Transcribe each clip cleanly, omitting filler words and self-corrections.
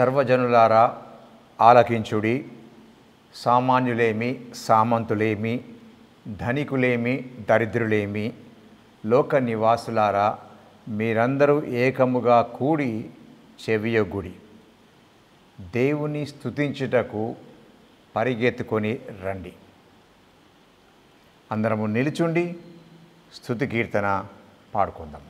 సర్వజనులారా ఆలకించుడి. సామాన్యులేమి సామంతులేమి, ధనికులేమి దరిద్రులేమి, లోక నివాసులారా మీరందరూ ఏకముగా కూడి చెవియొగ్గుడి. దేవుని స్తుతించుటకు పరిగెత్తుకొని రండి. అందరము నిలుచుండి స్తుతి కీర్తన పాడుకుందాం.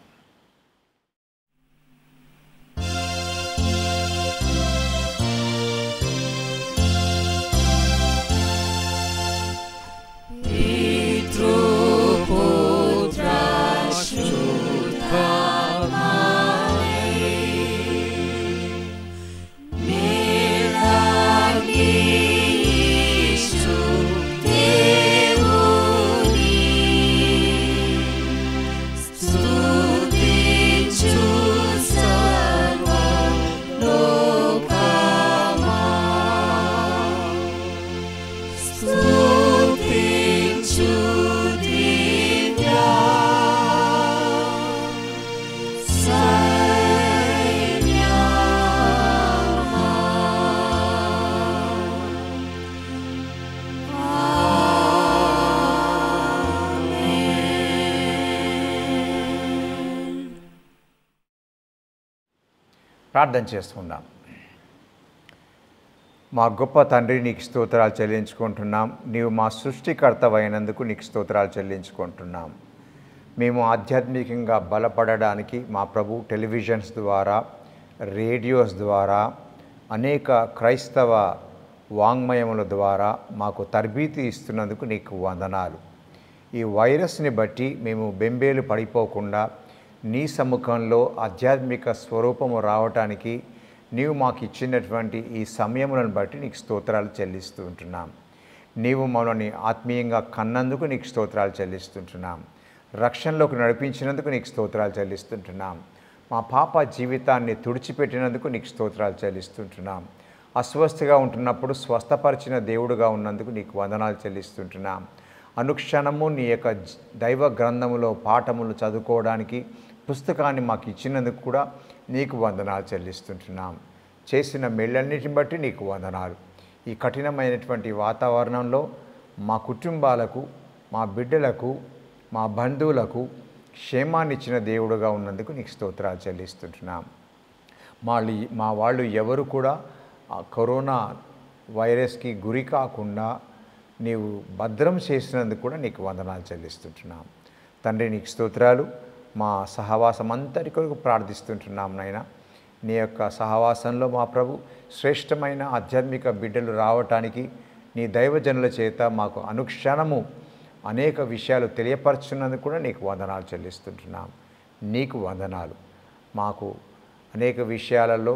ప్రార్థన చేసుకుందాం. మా గొప్ప తండ్రి, నీకు స్తోత్రాలు చెల్లించుకుంటున్నాం. నీవు మా సృష్టికర్తవైనందుకు నీకు స్తోత్రాలు చెల్లించుకుంటున్నాం. మేము ఆధ్యాత్మికంగా బలపడడానికి మా ప్రభు టెలివిజన్స్ ద్వారా, రేడియోస్ ద్వారా, అనేక క్రైస్తవ వాంగ్మయముల ద్వారా మాకు తర్బీతి ఇస్తున్నందుకు నీకు వందనాలు. ఈ వైరస్ని బట్టి మేము బెంబేలు పడిపోకుండా నీ సముఖంలో ఆధ్యాత్మిక స్వరూపము రావటానికి నీవు మాకు ఇచ్చినటువంటి ఈ సమయములను బట్టి నీకు స్తోత్రాలు చెల్లిస్తూ ఉంటున్నాం. నీవు మనల్ని ఆత్మీయంగా కన్నందుకు నీకు స్తోత్రాలు చెల్లిస్తుంటున్నాం. రక్షణలోకి నడిపించినందుకు నీకు స్తోత్రాలు చెల్లిస్తుంటున్నాం. మా పాప జీవితాన్ని తుడిచిపెట్టినందుకు నీకు స్తోత్రాలు చెల్లిస్తుంటున్నాం. అస్వస్థగా ఉంటున్నప్పుడు స్వస్థపరిచిన దేవుడుగా ఉన్నందుకు నీకు వందనాలు చెల్లిస్తుంటున్నాం. అనుక్షణము నీ యొక్క దైవ గ్రంథములో పాఠములు చదువుకోవడానికి పుస్తకాన్ని మాకు ఇచ్చినందుకు కూడా నీకు వందనాలు చెల్లిస్తుంటున్నాం. చేసిన మేళ్ళన్నిటిని బట్టి నీకు వందనాలు. ఈ కఠినమైనటువంటి వాతావరణంలో మా కుటుంబాలకు, మా బిడ్డలకు, మా బంధువులకు క్షేమాన్ని ఇచ్చిన దేవుడుగా ఉన్నందుకు నీకు స్తోత్రాలు చెల్లిస్తుంటున్నాం. మా వాళ్ళు ఎవరు కూడా కరోనా వైరస్కి గురి కాకుండా నీవు భద్రం చేసినందుకు కూడా నీకు వందనాలు చెల్లిస్తుంటున్నాం. తండ్రి, నీకు స్తోత్రాలు. మా సహవాసం అంతటి కొరకు ప్రార్థిస్తుంటున్నాం నాయనా. నీ యొక్క సహవాసంలో మా ప్రభు శ్రేష్టమైన ఆధ్యాత్మిక బిడ్డలు రావటానికి నీ దైవజనుల చేత మాకు అనుక్షణము అనేక విషయాలు తెలియపరచున్నందుకు కూడా నీకు వందనాలు చెల్లిస్తుంటున్నాం. నీకు వందనాలు. మాకు అనేక విషయాలలో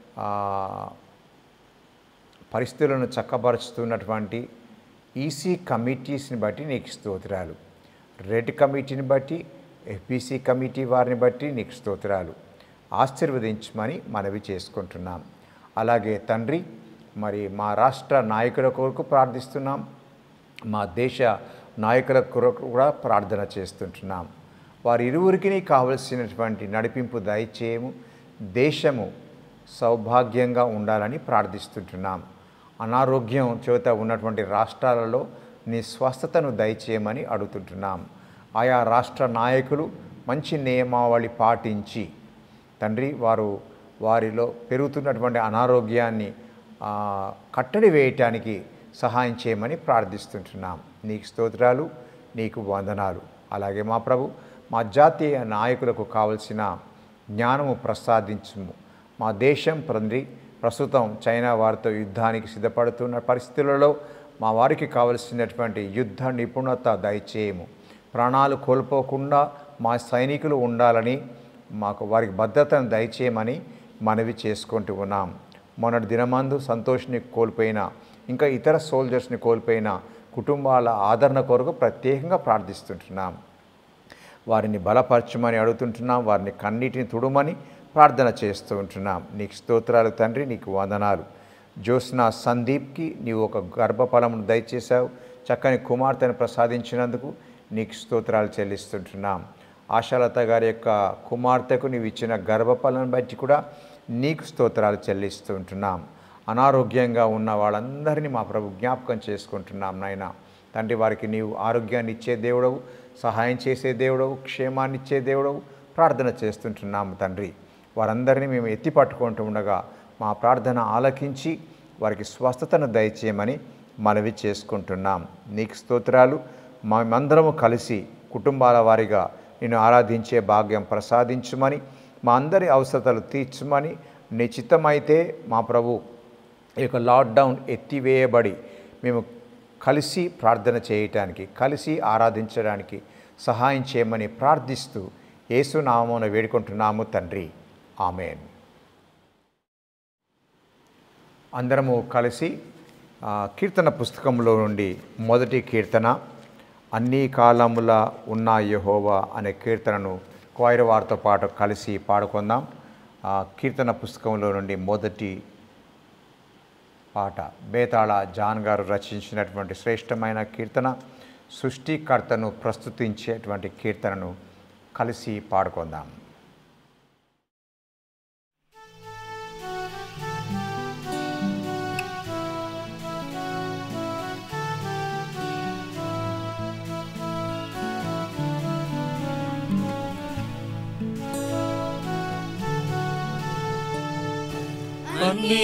పరిస్థితులను చక్కబరుచుతున్నటువంటి ఈసీ కమిటీస్ని బట్టి నీకు స్తోత్రాలు. రెడ్ కమిటీని బట్టి, ఎఫ్బీసీ కమిటీ వారిని బట్టి నీకు స్తోత్రాలు. ఆశీర్వదించమని మనవి చేసుకుంటున్నాం. అలాగే తండ్రి, మరి మా రాష్ట్ర నాయకుల కొరకు ప్రార్థిస్తున్నాం. మా దేశ నాయకుల కొరకు కూడా ప్రార్థన చేస్తుంటున్నాం. వారి ఇరువురికి కావలసినటువంటి నడిపింపు దయచేయము. దేశము సౌభాగ్యంగా ఉండాలని ప్రార్థిస్తుంటున్నాం. అనారోగ్యం చేత ఉన్నటువంటి రాష్ట్రాలలో నీ స్వస్థతను దయచేయమని అడుగుతుంటున్నాం. ఆయా రాష్ట్ర నాయకులు మంచి నియమావళి పాటించి తండ్రి వారిలో పెరుగుతున్నటువంటి అనారోగ్యాన్ని కట్టడి వేయటానికి సహాయం చేయమని ప్రార్థిస్తుంటున్నాం. నీకు స్తోత్రాలు, నీకు వందనాలు. అలాగే మా ప్రభు, మా జాతీయ నాయకులకు కావలసిన జ్ఞానము ప్రసాదించుము. మా దేశం తండ్రి ప్రస్తుతం చైనా వారితో యుద్ధానికి సిద్ధపడుతున్న పరిస్థితులలో మా వారికి కావలసినటువంటి యుద్ధ నిపుణత దయచేయము. ప్రాణాలు కోల్పోకుండా మా సైనికులు ఉండాలని వారికి భద్రతను దయచేయమని మనవి చేసుకుంటూ ఉన్నాం. మొన్నటి దినమందు సంతోష్ని కోల్పోయిన, ఇంకా ఇతర సోల్జర్స్ని కోల్పోయిన కుటుంబాల ఆదరణ కొరకు ప్రత్యేకంగా ప్రార్థిస్తుంటున్నాం. వారిని బలపరచమని అడుగుతుంటున్నాం. వారిని కన్నీటిని తుడమని ప్రార్థన చేస్తూ ఉంటున్నాం. నీకు స్తోత్రాలు తండ్రి, నీకు వందనాలు. జ్యోత్స్న సందీప్కి నీవు ఒక గర్భఫలమును దయచేశావు. చక్కని కుమార్తెను ప్రసాదించినందుకు నీకు స్తోత్రాలు చెల్లిస్తుంటున్నాం. ఆశాలత గారి యొక్క కుమార్తెకు నీవు ఇచ్చిన గర్భఫలం బట్టి కూడా నీకు స్తోత్రాలు చెల్లిస్తుంటున్నాం. అనారోగ్యంగా ఉన్న వాళ్ళందరినీ మా ప్రభు జ్ఞాపకం చేసుకుంటున్నాం నాయన. తండ్రి, వారికి నీవు ఆరోగ్యాన్ని ఇచ్చే దేవుడవు, సహాయం చేసే దేవుడవు, క్షేమాన్ని ఇచ్చే దేవుడవు ప్రార్థన చేస్తుంటున్నాము తండ్రి. వారందరినీ మేము ఎత్తి పట్టుకుంటూ ఉండగా మా ప్రార్థన ఆలకించి వారికి స్వస్థతను దయచేయమని మనవి చేసుకుంటున్నాం. నీకు స్తోత్రాలు. మేమందరము కలిసి కుటుంబాల వారిగా నిన్ను ఆరాధించే భాగ్యం ప్రసాదించుమని, మా అందరి అవసరతలు తీర్చుమని, నీ చిత్తమైతే మా ప్రభు ఈ యొక్క లాక్డౌన్ ఎత్తివేయబడి మేము కలిసి ప్రార్థన చేయటానికి, కలిసి ఆరాధించడానికి సహాయం చేయమని ప్రార్థిస్తూ యేసు నామమున వేడుకుంటున్నాము తండ్రి. ఆమేన్. అందరము కలిసి కీర్తన పుస్తకంలో నుండి మొదటి కీర్తన, అన్ని కాలముల ఉన్న యెహోవా అనే కీర్తనను క్వైర్ వారితో పాటు కలిసి పాడుకుందాం. కీర్తన పుస్తకంలో నుండి మొదటి పాట బేతాళ జాన్ గారు రచించినటువంటి శ్రేష్టమైన కీర్తన, సృష్టికర్తను ప్రస్తుతించేటువంటి కీర్తనను కలిసి పాడుకుందాం. అన్ని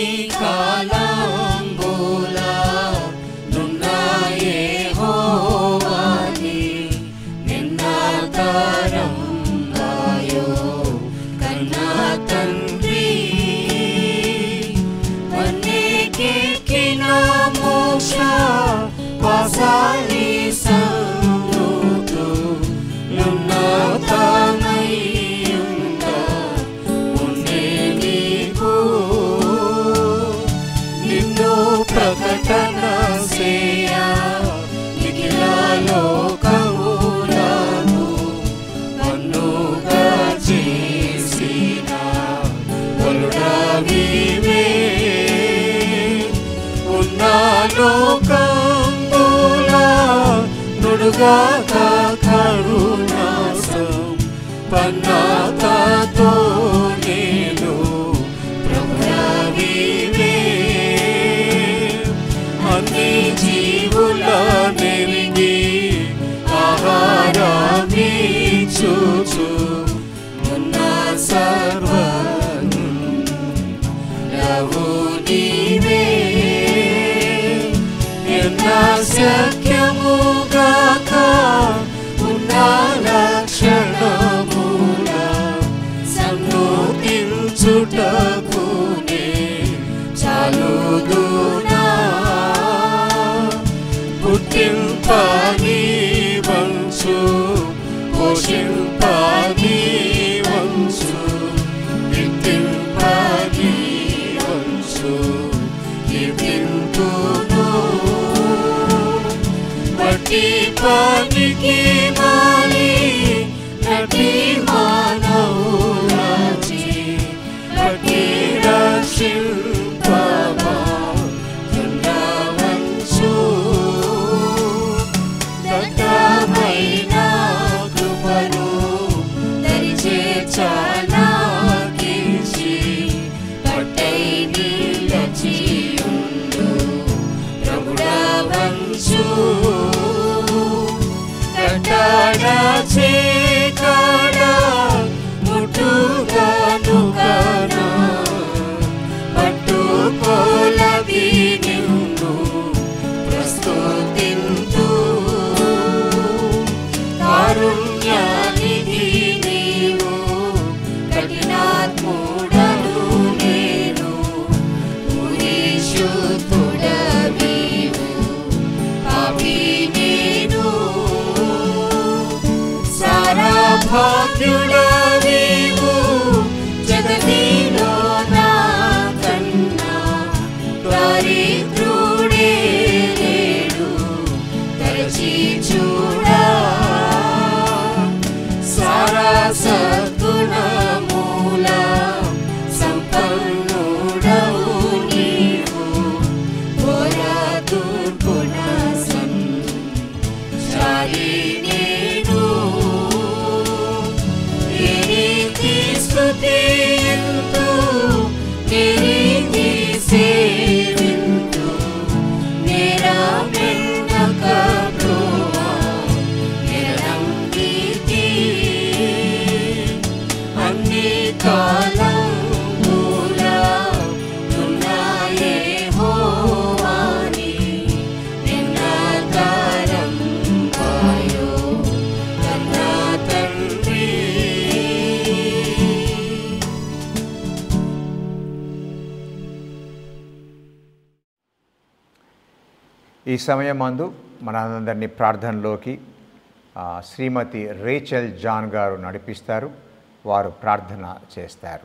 కాలంబులా నున్న యెహోవాని నిన్న తరంబాయో కన్నా తండ్రి వన్నేకెక్కిన మోక్ష వాసాలి సంగూతు నున్న తనయుండ మున్నే నీకు ప్రకటన సేయ మిగిల లోకములను మన్నుగా చేసిన వలుడవివే ఉన్న లోకంబుల నుడుగాక కరుణాసం పన్నాతతో నేను ప్రభుడవివే అన్ని జీవుల నెరిగి ఆహారమిచ్చుచు ఉన్న సర్వము నీవే ఎన్న శక్యముగాక ఉన్న లక్షణముల సన్నోతించుటకునే చాలుదునా పుట్టింపని వంచు పోషింపని వంచు నిత్తింపని వంచు కీర్తింతును మట్టి పనికి మాలి నటి మానవులాచి పట్టి రక్షింపవా భాగ్యుడవీవు జగతిలో నా కన్నా దరిద్రుడే లేడు తరచి చూడా సారా సద్గుణమూల సంపన్నుడవు నీవు ఘోర దుర్గుణ సంచారి నేను స్తుతింతు ఎరిగి సేవింతు నిరపెండక బ్రోవా నిరంకితి అన్ని కాలములా తున్నాయే హోవాని నిన్నతరం వాయో కన్నా తండ్రి. ఈ సమయమందు మనందరినీ ప్రార్థనలోకి శ్రీమతి రేచల్ జాన్ గారు నడిపిస్తారు. వారు ప్రార్థన చేస్తారు.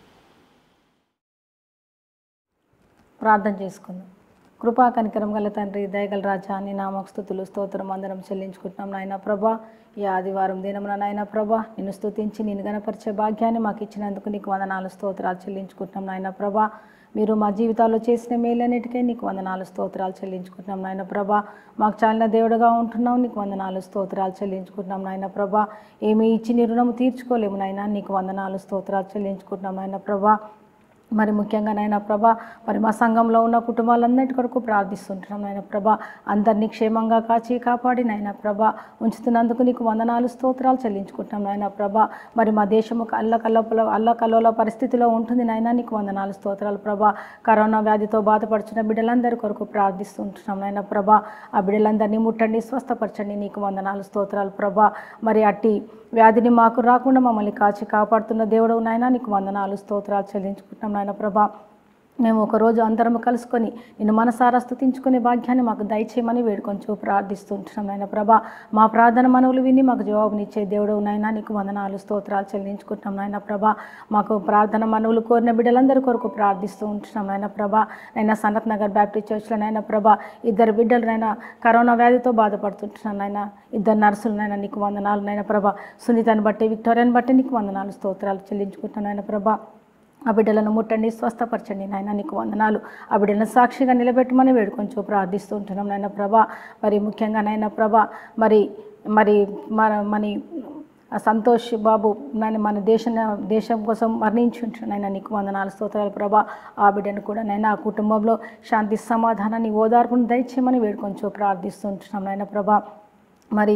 ప్రార్థన చేసుకుందాం. కృపా కనికరం గల తండ్రి, దయగల రాజా, నీ నామకు స్తుతులు స్తోత్రం అందరం చెల్లించుకుంటున్నాం నాయన ప్రభా. ఈ ఆదివారం దినమున నాయన ప్రభా నిన్ను స్తుతించి నిన్ను గణపరిచే భాగ్యాన్ని మాకు ఇచ్చినందుకు నీకు వందనాలు స్తోత్రాలు చెల్లించుకుంటున్నాం నాయన ప్రభా. మీరు మా జీవితాల్లో చేసిన మేలన్నిటికీ నీకు వందనాలు స్తోత్రాలు చెల్లించుకుంటున్నాం నాయన ప్రభా. మాకు చాలిన దేవుడుగా ఉంటున్నావు, నీకు వందనాలు స్తోత్రాలు చెల్లించుకుంటున్నాం నాయన ప్రభా. ఏమి ఇచ్చి నీ రుణము తీర్చుకోలేము నాయన, నీకు వందనాలు స్తోత్రాలు చెల్లించుకుంటున్నాం నాయన ప్రభా. మరి ముఖ్యంగా నాయన ప్రభా మరి మా సంఘంలో ఉన్న కుటుంబాలన్నిటి కొరకు ప్రార్థిస్తుంటున్నాం నాయన ప్రభా. అందరినీ క్షేమంగా కాచి కాపాడి నాయన ప్రభా ఉంచుతున్నందుకు నీకు వందనాలు స్తోత్రాలు చెల్లించుకుంటున్నాం నాయన ప్రభా. మరి మా దేశము అల్లకల్లోల పరిస్థితిలో ఉంటుంది నాయన, నీకు వందనాలు స్తోత్రాలు ప్రభా. కరోనా వ్యాధితో బాధపడుచున్న బిడ్డలందరి కొరకు ప్రార్థిస్తుంటున్నాం నాయన ప్రభా. ఆ బిడ్డలందరినీ ముట్టండి, స్వస్థపరచండి, నీకు వందనాలు స్తోత్రాలు ప్రభా. మరి అట్టి వ్యాధిని మాకు రాకుండా మమ్మల్ని కాచి కాపాడుతున్న దేవుడు నాయన, నీకు వందనాలు స్తోత్రాలు చెల్లించుకుంటున్నాం నాయన ప్రభా. మేము ఒకరోజు అందరం కలుసుకొని నిన్ను మనసారా స్తుతించుకునే భాగ్యాన్ని మాకు దయచేయమని వేడుకొంచు ప్రార్థిస్తుంటున్నాం నాయన ప్రభా. మా ప్రార్థన మనవులు విని మాకు జవాబునిచ్చే దేవుడు నాయన, నీకు వందనాలు స్తోత్రాలు చెల్లించుకుంటున్నాం నాయన ప్రభా. మాకు ప్రార్థన మనవులు కోరిన బిడ్డలందరి కొరకు ప్రార్థిస్తూ ఉంటున్నాం నాయన ప్రభా. నైనా సనత్ నగర్ బ్యాప్టిస్ట్ చర్చ్లో నాయన ప్రభా 2 బిడ్డలు నైనా కరోనా వ్యాధితో బాధపడుతుంటున్నాను నాయన. 2 నర్సులు నాయన, నీకు వందనాలు నాయన ప్రభా. సునీతని బట్టి, విక్టోరియాని బట్టి నీకు వందనాలు స్తోత్రాలు చెల్లించుకుంటున్నాను నాయన ప్రభా. ఆ బిడ్డలను ముట్టండి, స్వస్థపరచండి నాయన, నీకు వందనాలు. ఆ బిడ్డలను సాక్షిగా నిలబెట్టమని వేడుకొంచు ప్రార్థిస్తూ ఉంటున్నాం నాయన ప్రభా. మరి ముఖ్యంగా నాయన ప్రభా మరి మరి మన సంతోష్ బాబు నాయన మన దేశం కోసం మరణించుంటున్నాను నాయన, నీకు వందనాలు స్తోత్రాలు ప్రభా. ఆ బిడ్డను కూడా నాయన ఆ కుటుంబంలో శాంతి సమాధానాన్ని ఓదార్పును దయచేయమని వేడుకొంచు ప్రార్థిస్తూ ఉంటున్నాం నాయన ప్రభా. మరి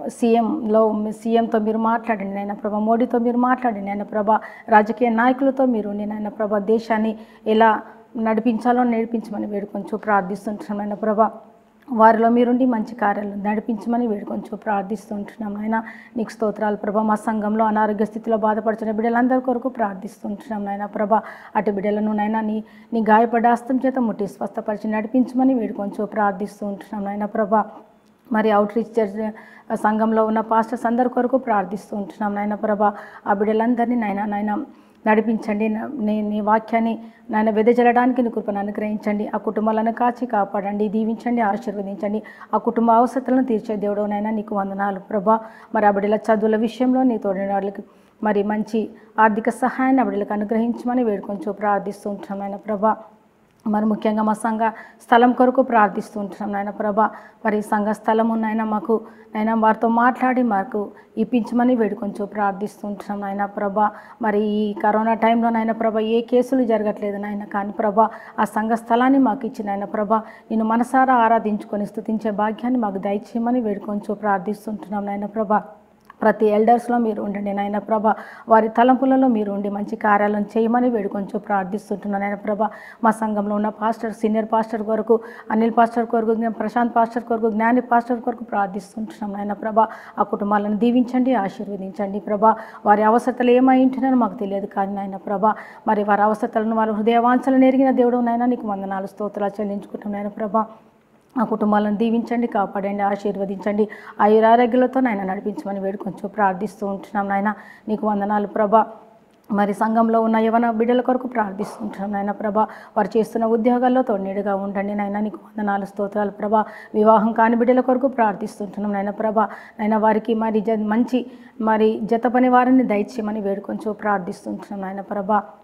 సీఎంతో మీరు మాట్లాడండి నాయన ప్రభా. మోడీతో మీరు మాట్లాడండి నాయన ప్రభా. రాజకీయ నాయకులతో మీరు నాయన ప్రభా దేశాన్ని ఎలా నడిపించాలో నడిపించమని వేడుకొంచు ప్రార్థిస్తుంటున్నాం నాయన ప్రభా. వారిలో మీరుండి మంచి కార్యాలు నడిపించమని వేడుకొంచు ప్రార్థిస్తుంటున్నాం నాయన, నీకు స్తోత్రాలు ప్రభా. మా సంఘంలో అనారోగ్య స్థితిలో బాధపడుతున్న బిడ్డలందరి కొరకు ప్రార్థిస్తుంటున్నాం నాయన ప్రభా. అటు బిడ్డలను నాయన నీ గాయపడ్డ హస్తం చేత ముట్టి స్వస్థపరిచి నడిపించమని వేడుకొంచు ప్రార్థిస్తూ ఉంటున్నాం నాయన ప్రభా. మరి అవుట్ రీచ్ చర్చ్ సంఘంలో ఉన్న పాస్టర్స్ అందరి కొరకు ప్రార్థిస్తూ ఉంటున్నాం నాయన ప్రభా. ఆ బిడ్డలందరినీ నాయన నడిపించండి, నీ వాక్యాన్ని నాయన వెదజల్లడానికి నీ కృపను అనుగ్రహించండి. ఆ కుటుంబాలను కాచి కాపాడండి, దీవించండి, ఆశీర్వదించండి. ఆ కుటుంబ అవసరాలను తీర్చే దేవుడు నాయన, నీకు వందనాలు ప్రభా. మరి ఆ బిడ్డల చదువుల విషయంలో నీ తోడిన వాళ్ళకి మరి మంచి ఆర్థిక సహాయాన్ని ఆ బిడ్డలకు అనుగ్రహించమని వేడుకొంచు ప్రార్థిస్తూ ఉంటున్నాం నాయన ప్రభా. మరి ముఖ్యంగా మా సంఘ స్థలం కొరకు ప్రార్థిస్తూ ఉంటున్నాం నాయన ప్రభా. మరి సంఘ స్థలము నాయన మాకు నాయన వారితో మాట్లాడి మాకు ఇప్పించమని వేడుకొంచు ప్రార్థిస్తూ ఉంటున్నాం నాయన ప్రభా. మరి ఈ కరోనా టైంలో నాయన ప్రభా ఏ కేసులు జరగట్లేదు నాయన, కానీ ప్రభా ఆ సంఘ స్థలాన్ని మాకు ఇచ్చిన నాయన ప్రభా నేను మనసారా ఆరాధించుకొని స్తుతించే భాగ్యాన్ని మాకు దయచేయమని వేడుకొంచు ప్రార్థిస్తుంటున్నాం నాయన ప్రభా. ప్రతి ఎల్డర్స్లో మీరు ఉండండి నాయన ప్రభా. వారి తలంపులలో మీరు ఉండి మంచి కార్యాలను చేయమని వేడుకొంచు ప్రార్థిస్తుంటున్నాను నాయన ప్రభా. మా సంఘంలో ఉన్న పాస్టర్, సీనియర్ పాస్టర్ కొరకు, అనిల్ పాస్టర్ కొరకు, ప్రశాంత్ పాస్టర్ కొరకు, జ్ఞాని పాస్టర్ కొరకు ప్రార్థిస్తుంటున్నాం నాయన ప్రభా. ఆ కుటుంబాలను దీవించండి, ఆశీర్వదించండి ప్రభా. వారి అవసరతలు ఏమై ఉంటున్నారో మాకు తెలియదు కానీ నాయన ప్రభా. మరి వారి అవసరతలను, వారి హృదయవాంఛలను ఎరిగిన దేవుడు నాయన, నీకు వందనాలు స్తోత్రాలు చెల్లించుకుంటున్నాం నాయన ప్రభా. ఆ కుటుంబాలను దీవించండి, కాపాడండి, ఆశీర్వదించండి. ఆయురారోగ్యాలతో నాయన నడిపించమని వేడుకొంచు ప్రార్థిస్తూ ఉంటున్నాం నాయన, నీకు వందనాలు ప్రభా. మరి సంఘంలో ఉన్న యవన బిడ్డల కొరకు ప్రార్థిస్తుంటున్నాం నాయన ప్రభా. వారు చేస్తున్న ఉద్యోగాల్లో తోడుగా ఉండండి నాయన, నీకు వందనాలు స్తోత్రాలు ప్రభా. వివాహం కాని బిడ్డల కొరకు ప్రార్థిస్తుంటున్నాం నాయన ప్రభా. నాయన వారికి మంచి జత పని వారిని దయచేయమని వేడుకొంచు ప్రార్థిస్తుంటున్నాం నాయన ప్రభా.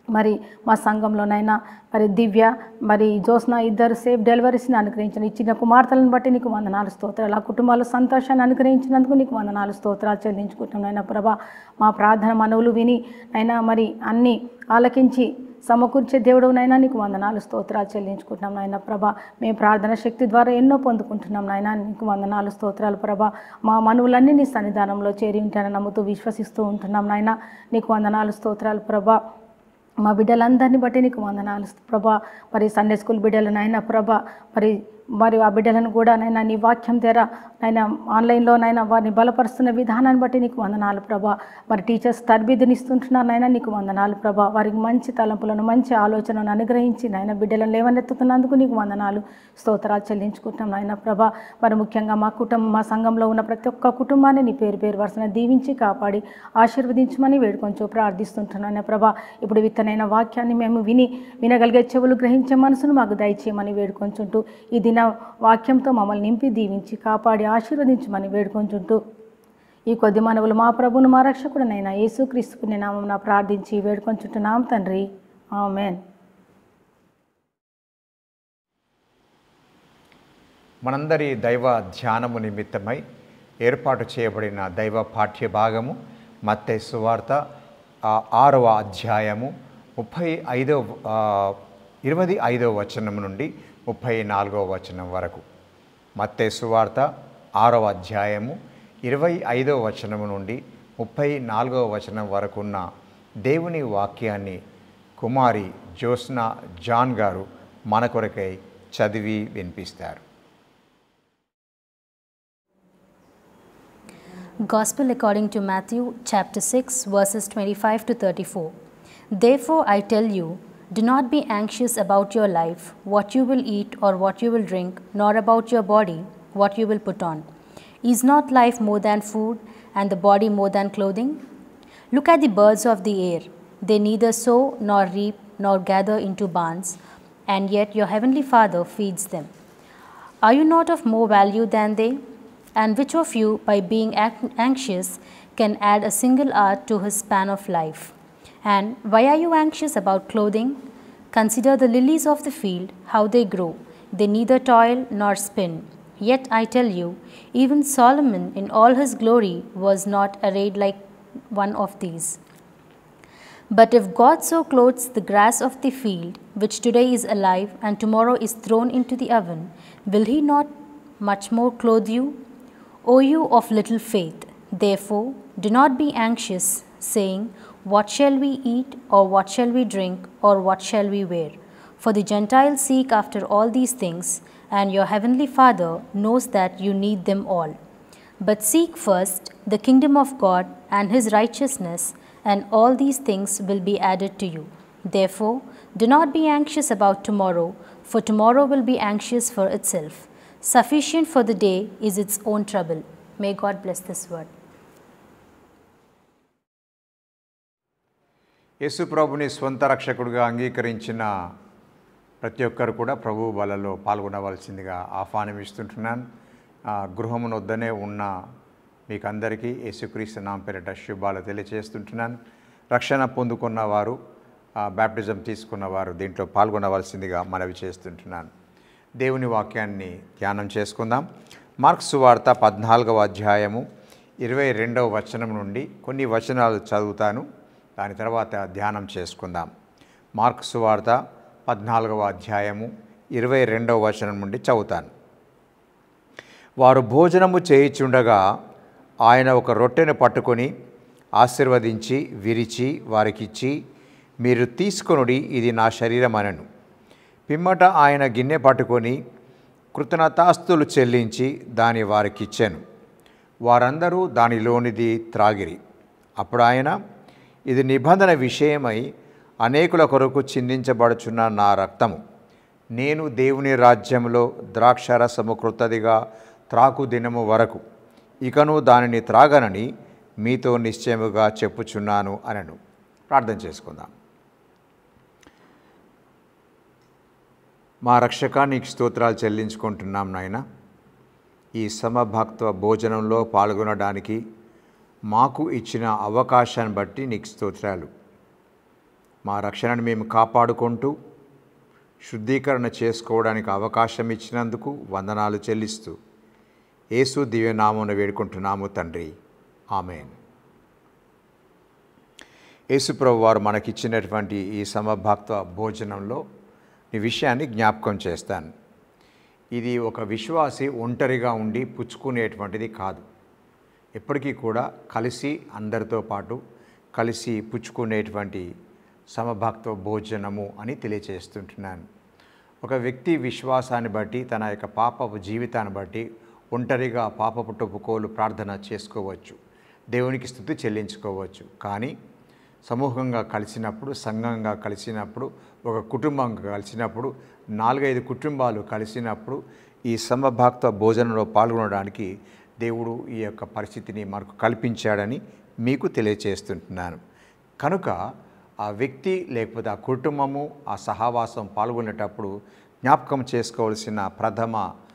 మరి మా సంఘంలోనైనా మరి దివ్య మరి జ్యోత్స్న ఇద్దరు సేఫ్ డెలివరీస్ని అనుగ్రహించిన ఇచ్చిన కుమార్తెలను బట్టి నీకు వందనాలు స్తోత్రాలు. ఆ కుటుంబాల సంతోషాన్ని అనుగ్రహించినందుకు నీకు వందనాలు స్తోత్రాలు చెల్లించుకుంటున్నాం నాయన ప్రభా. మా ప్రార్థన మనవులు విని అయినా మరి అన్నీ ఆలకించి సమకూర్చే దేవుడునైనా నీకు వందనాలు స్తోత్రాలు చెల్లించుకుంటున్నాం నాయన ప్రభా. మేము ప్రార్థన శక్తి ద్వారా ఎన్నో పొందుకుంటున్నాం నాయన, నీకు వందనాలు స్తోత్రాలు ప్రభా. మా మనవులన్నీ నీ సన్నిధానంలో చేరి ఉంటానని నమ్ముతూ విశ్వసిస్తూ ఉంటున్నాం నాయన, నీకు వందనాలు స్తోత్రాలు ప్రభా. మా బిడ్డలందరినీ బట్టి నీకు వందనాలు ప్రభా. మరి సండే స్కూల్ బిడ్డలు నాయన ప్రభా, మరి ఆ బిడ్డలను కూడా నైనా నీ వాక్యం తెర నైనా ఆన్లైన్లో నైనా వారిని బలపరుస్తున్న విధానాన్ని బట్టి నీకు వందనాలు ప్రభా. మరి టీచర్స్ తర్బీదునిస్తుంటున్నారు నైనా, నీకు వందనాలు ప్రభా. వారికి మంచి తలంపులను మంచి ఆలోచనను అనుగ్రహించి నాయన బిడ్డలను లేవనెత్తుతున్నందుకు నీకు వందనాలు స్తోత్రాలు చెల్లించుకుంటున్నాం నాయన ప్రభా. మరి ముఖ్యంగా మా సంఘంలో ఉన్న ప్రతి ఒక్క కుటుంబాన్ని నీ పేరు పేరు వరుసన దీవించి కాపాడి ఆశీర్వదించమని వేడుకొంచు ప్రార్థిస్తుంటున్నాను ప్రభా. ఇప్పుడు విత్తనైన వాక్యాన్ని మేము వినగలిగే చెవులు గ్రహించే మనసును మాకు దయచేయమని వేడుకొంచుంటూ ఈ దిన వాక్యంతో మమ్మల్ని నింపి దీవించి కాపాడి ఆశీర్వదించమని వేడుకొంచుంటూ ఈ కొద్ది మనవులు మా ప్రభువును మా రక్షకుడునైనా యేసుక్రీస్తు పుణ్యనామమున ప్రార్థించి వేడుకొంచుంటున్నాం తండ్రి, ఆమేన్. మనందరి దైవ ధ్యానము నిమిత్తమై ఏర్పాటు చేయబడిన దైవ పాఠ్య భాగము మత్తయి సువార్త 6వ అధ్యాయము 25వ వచనం నుండి 34వ వచనం వరకు. మత్తయి సువార్త 6వ అధ్యాయము 25వ వచనం నుండి 34వ వచనం వరకు ఉన్న దేవుని వాక్యాన్ని కుమారి జ్యోత్స్న జాన్ గారు మన కొరకై చదివి వినిపిస్తారు. Gospel according to Matthew chapter 6 verses 25 to 34. Therefore I tell you, do not be anxious about your life, what you will eat or what you will drink, nor about your body, what you will put on. Is not life more than food, and the body more than clothing? Look at the birds of the air. They neither sow nor reap nor gather into barns, and yet your heavenly Father feeds them. Are you not of more value than they? And which of you, by being anxious, can add a single hour to his span of life? And why are you anxious about clothing? Consider the lilies of the field, how they grow. They neither toil nor spin. Yet I tell you, even Solomon in all his glory was not arrayed like one of these. But if God so clothes the grass of the field, which today is alive and tomorrow is thrown into the oven, will he not much more clothe you? O you of little faith, therefore do not be anxious, saying, what shall we eat, or what shall we drink, or what shall we wear? For the Gentiles seek after all these things, and your heavenly Father knows that you need them all. But seek first the kingdom of God and his righteousness, and all these things will be added to you. Therefore do not be anxious about tomorrow, for tomorrow will be anxious for itself. Sufficient for the day is its own trouble. May God bless this word. యేసు ప్రభుని స్వంత రక్షకుడిగా అంగీకరించిన ప్రతి ఒక్కరు కూడా ప్రభువు బలలో పాల్గొనవలసిందిగా ఆహ్వానమిస్తుంటున్నాను. గృహమునొద్దనే ఉన్న మీకు అందరికీ యేసుక్రీస్తు నామం పేరిట శుభాలు తెలియజేస్తుంటున్నాను. రక్షణ పొందుకున్న వారు, బ్యాప్టిజం తీసుకున్న వారు దీంట్లో పాల్గొనవలసిందిగా మనవి చేస్తుంటున్నాను. దేవుని వాక్యాన్ని ధ్యానం చేసుకుందాం. మార్కు సువార్త 14వ అధ్యాయము 22వ వచనం నుండి కొన్ని వచనాలు చదువుతాను, దాని తర్వాత ధ్యానం చేసుకుందాం. మార్కు సువార్త 14వ అధ్యాయము 22వ వచనం నుండి చదువుతాను. వారు భోజనము చేయుచుండగా ఆయన ఒక రొట్టెను పట్టుకొని ఆశీర్వదించి విరిచి వారికిచ్చి, మీరు తీసుకొనుడి, ఇది నా శరీరం అనెను. పిమ్మట ఆయన గిన్నె పట్టుకొని కృతజ్ఞతాస్తుతులు చెల్లించి దాని వారికిచ్చెను. వారందరూ దానిలోనిది త్రాగిరి. అప్పుడు ఆయన, ఇది నిబంధన విషయమై అనేకుల కొరకు చిందించబడుచున్న నా రక్తము. నేను దేవుని రాజ్యంలో ద్రాక్షరసము కృతదిగా త్రాకు దినము వరకు ఇకను దానిని త్రాగనని మీతో నిశ్చయముగా చెప్పుచున్నాను అనెను. ప్రార్థన చేసుకుందాం. మా రక్షక, నీకు స్తోత్రాలు చెల్లించుకుంటున్నాం నాయన. ఈ సమభక్త భోజనంలో పాల్గొనడానికి మాకు ఇచ్చిన అవకాశాన్ని బట్టి నీకు స్తోత్రాలు. మా రక్షణను మేము కాపాడుకుంటూ శుద్ధీకరణ చేసుకోవడానికి అవకాశం ఇచ్చినందుకు వందనాలు చెల్లిస్తూ యేసు దివ్యనామమున వేడుకుంటున్నాము తండ్రి. ఆమేన్. యేసు ప్రభు వారు మనకిచ్చినటువంటి ఈ సమభక్త భోజనంలో ఈ విషయాన్ని జ్ఞాపకం చేస్తాను. ఇది ఒక విశ్వాసి ఒంటరిగా ఉండి పుచ్చుకునేటువంటిది కాదు. ఎప్పటికీ కూడా కలిసి అందరితో పాటు కలిసి పుచ్చుకునేటువంటి సమభక్త భోజనము అని తెలియచేస్తుంటున్నాను. ఒక వ్యక్తి విశ్వాసాన్ని బట్టి తన యొక్క పాపపు జీవితాన్ని బట్టి ఒంటరిగా పాపపు టొప్పుకోలు ప్రార్థన చేసుకోవచ్చు, దేవునికి స్తుతి చెల్లించుకోవచ్చు. కానీ సమూహంగా కలిసినప్పుడు, సంఘంగా కలిసినప్పుడు, ఒక కుటుంబంగా కలిసినప్పుడు, 4-5 కుటుంబాలు కలిసినప్పుడు ఈ సమభక్త భోజనంలో పాల్గొనడానికి దేవుడు ఈ యొక్క పరిస్థితిని మనకు కల్పించాడని మీకు తెలియచేస్తుంటున్నాను. కనుక ఆ వ్యక్తి లేకపోతే ఆ కుటుంబము ఆ సహవాసం పాల్గొనేటప్పుడు జ్ఞాపకం చేసుకోవాల్సిన ప్రథమ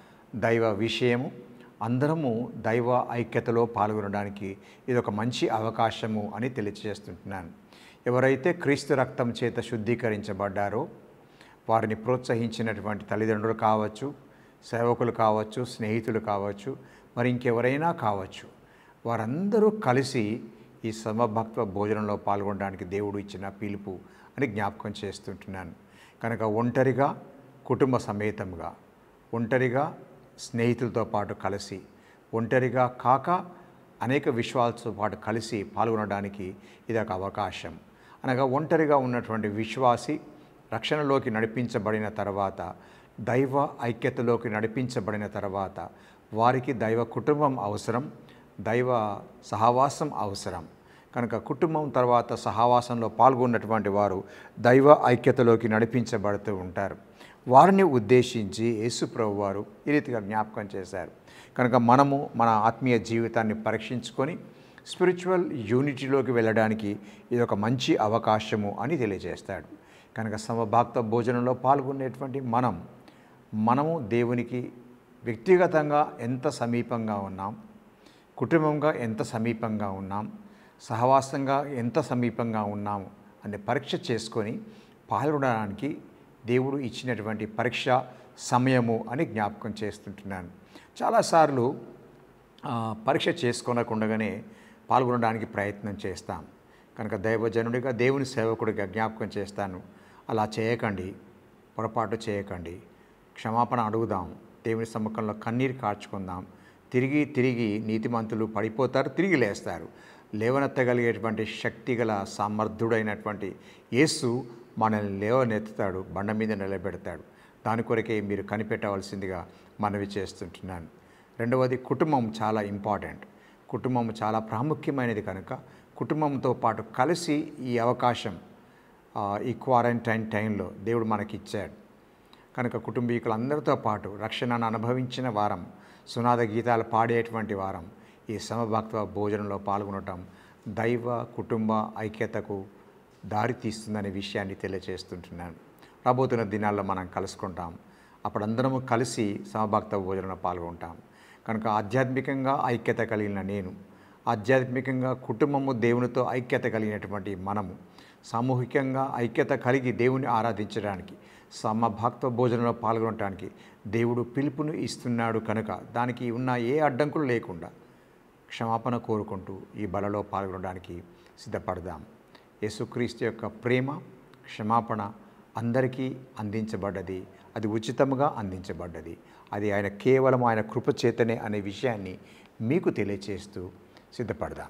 దైవ విషయము, అందరము దైవ ఐక్యతలో పాల్గొనడానికి ఇది ఒక మంచి అవకాశము అని తెలియజేస్తుంటున్నాను. ఎవరైతే క్రీస్తు రక్తం చేత శుద్ధీకరించబడ్డారో వారిని ప్రోత్సహించినటువంటి తల్లిదండ్రులు కావచ్చు, సేవకులు కావచ్చు, స్నేహితులు కావచ్చు, మరి ఇంకెవరైనా కావచ్చు, వారందరూ కలిసి ఈ సమభక్త భోజనంలో పాల్గొనడానికి దేవుడు ఇచ్చిన పిలుపు అని జ్ఞాపకం చేస్తుంటున్నాను. కనుక ఒంటరిగా కుటుంబ సమేతంగా, ఒంటరిగా స్నేహితులతో పాటు కలిసి, ఒంటరిగా కాక అనేక విశ్వాసాలతో పాటు కలిసి పాల్గొనడానికి ఇది ఒక అవకాశం. అనగా ఒంటరిగా ఉన్నటువంటి విశ్వాసి రక్షణలోకి నడిపించబడిన తర్వాత, దైవ ఐక్యతలోకి నడిపించబడిన తర్వాత వారికి దైవ కుటుంబం అవసరం, దైవ సహవాసం అవసరం. కనుక కుటుంబం తర్వాత సహవాసంలో పాల్గొన్నటువంటి వారు దైవ ఐక్యతలోకి నడిపించబడుతూ ఉంటారు. వారిని ఉద్దేశించి యేసు ప్రభు వారు ఈ రీతిగా జ్ఞాపకం చేశారు. కనుక మనము మన ఆత్మీయ జీవితాన్ని పరీక్షించుకొని స్పిరిచువల్ యూనిటీలోకి వెళ్ళడానికి ఇది ఒక మంచి అవకాశము అని తెలియజేస్తాడు. కనుక సమభక్త భోజనంలో పాల్గొనేటువంటి మనము దేవునికి వ్యక్తిగతంగా ఎంత సమీపంగా ఉన్నాం, కుటుంబంగా ఎంత సమీపంగా ఉన్నాం, సహవాసంగా ఎంత సమీపంగా ఉన్నాము అనే పరీక్ష చేసుకొని పాల్గొనడానికి దేవుడు ఇచ్చినటువంటి పరీక్ష సమయము అని జ్ఞాపకం చేస్తుంటున్నాను. చాలాసార్లు పరీక్ష చేసుకోనకుండానే పాల్గొనడానికి ప్రయత్నం చేస్తాం. కనుక దైవజనుడిగా, దేవుని సేవకుడిగా జ్ఞాపకం చేస్తాను, అలా చేయకండి, పొరపాటు చేయకండి. క్షమాపణ అడుగుదాం, దేవుని సముఖంలో కన్నీరు కార్చుకుందాం. తిరిగి నీతిమంతులు పడిపోతారు, తిరిగి లేస్తారు. లేవనెత్తగలిగేటువంటి శక్తిగల సమర్థుడైనటువంటి యేసు మనల్ని లేవనెత్తుతాడు, బండ మీద నిలబెడతాడు. దాని కొరకే మీరు కనిపెట్టవలసిందిగా మనవి చేస్తుంటున్నాను. రెండవది, కుటుంబం చాలా ఇంపార్టెంట్. కుటుంబం చాలా ప్రాముఖ్యమైనది. కనుక కుటుంబంతో పాటు కలిసి ఈ అవకాశం ఈ క్వారంటైన్ టైంలో దేవుడు మనకి ఇచ్చాడు. కనుక కుటుంబీకులందరితో పాటు రక్షణను అనుభవించిన వారం, సునాద గీతాలు పాడేటువంటి వారం ఈ సమభక్త భోజనంలో పాల్గొనటం దైవ కుటుంబ ఐక్యతకు దారి తీస్తుందనే విషయాన్ని తెలియజేస్తుంటున్నాను. రాబోతున్న దినాల్లో మనం కలుసుకుంటాం. అప్పుడు అందరము కలిసి సమభక్త భోజనంలో పాల్గొంటాం. కనుక ఆధ్యాత్మికంగా ఐక్యత కలిగిన నేను, ఆధ్యాత్మికంగా కుటుంబము దేవునితో ఐక్యత కలిగినటువంటి మనము సామూహికంగా ఐక్యత కలిగి దేవుని ఆరాధించడానికి, సమభక్త భోజనంలో పాల్గొనడానికి దేవుడు పిలుపును ఇస్తున్నాడు. కనుక దానికి ఉన్న ఏ అడ్డంకులు లేకుండా క్షమాపణ కోరుకుంటూ ఈ బలలో పాల్గొనడానికి సిద్ధపడదాం. యేసుక్రీస్తు యొక్క ప్రేమ, క్షమాపణ అందరికీ అందించబడ్డది. అది ఉచితంగా అందించబడ్డది. అది ఆయన కేవలం ఆయన కృపచేతనే అనే విషయాన్ని మీకు తెలియచేస్తూ సిద్ధపడదాం.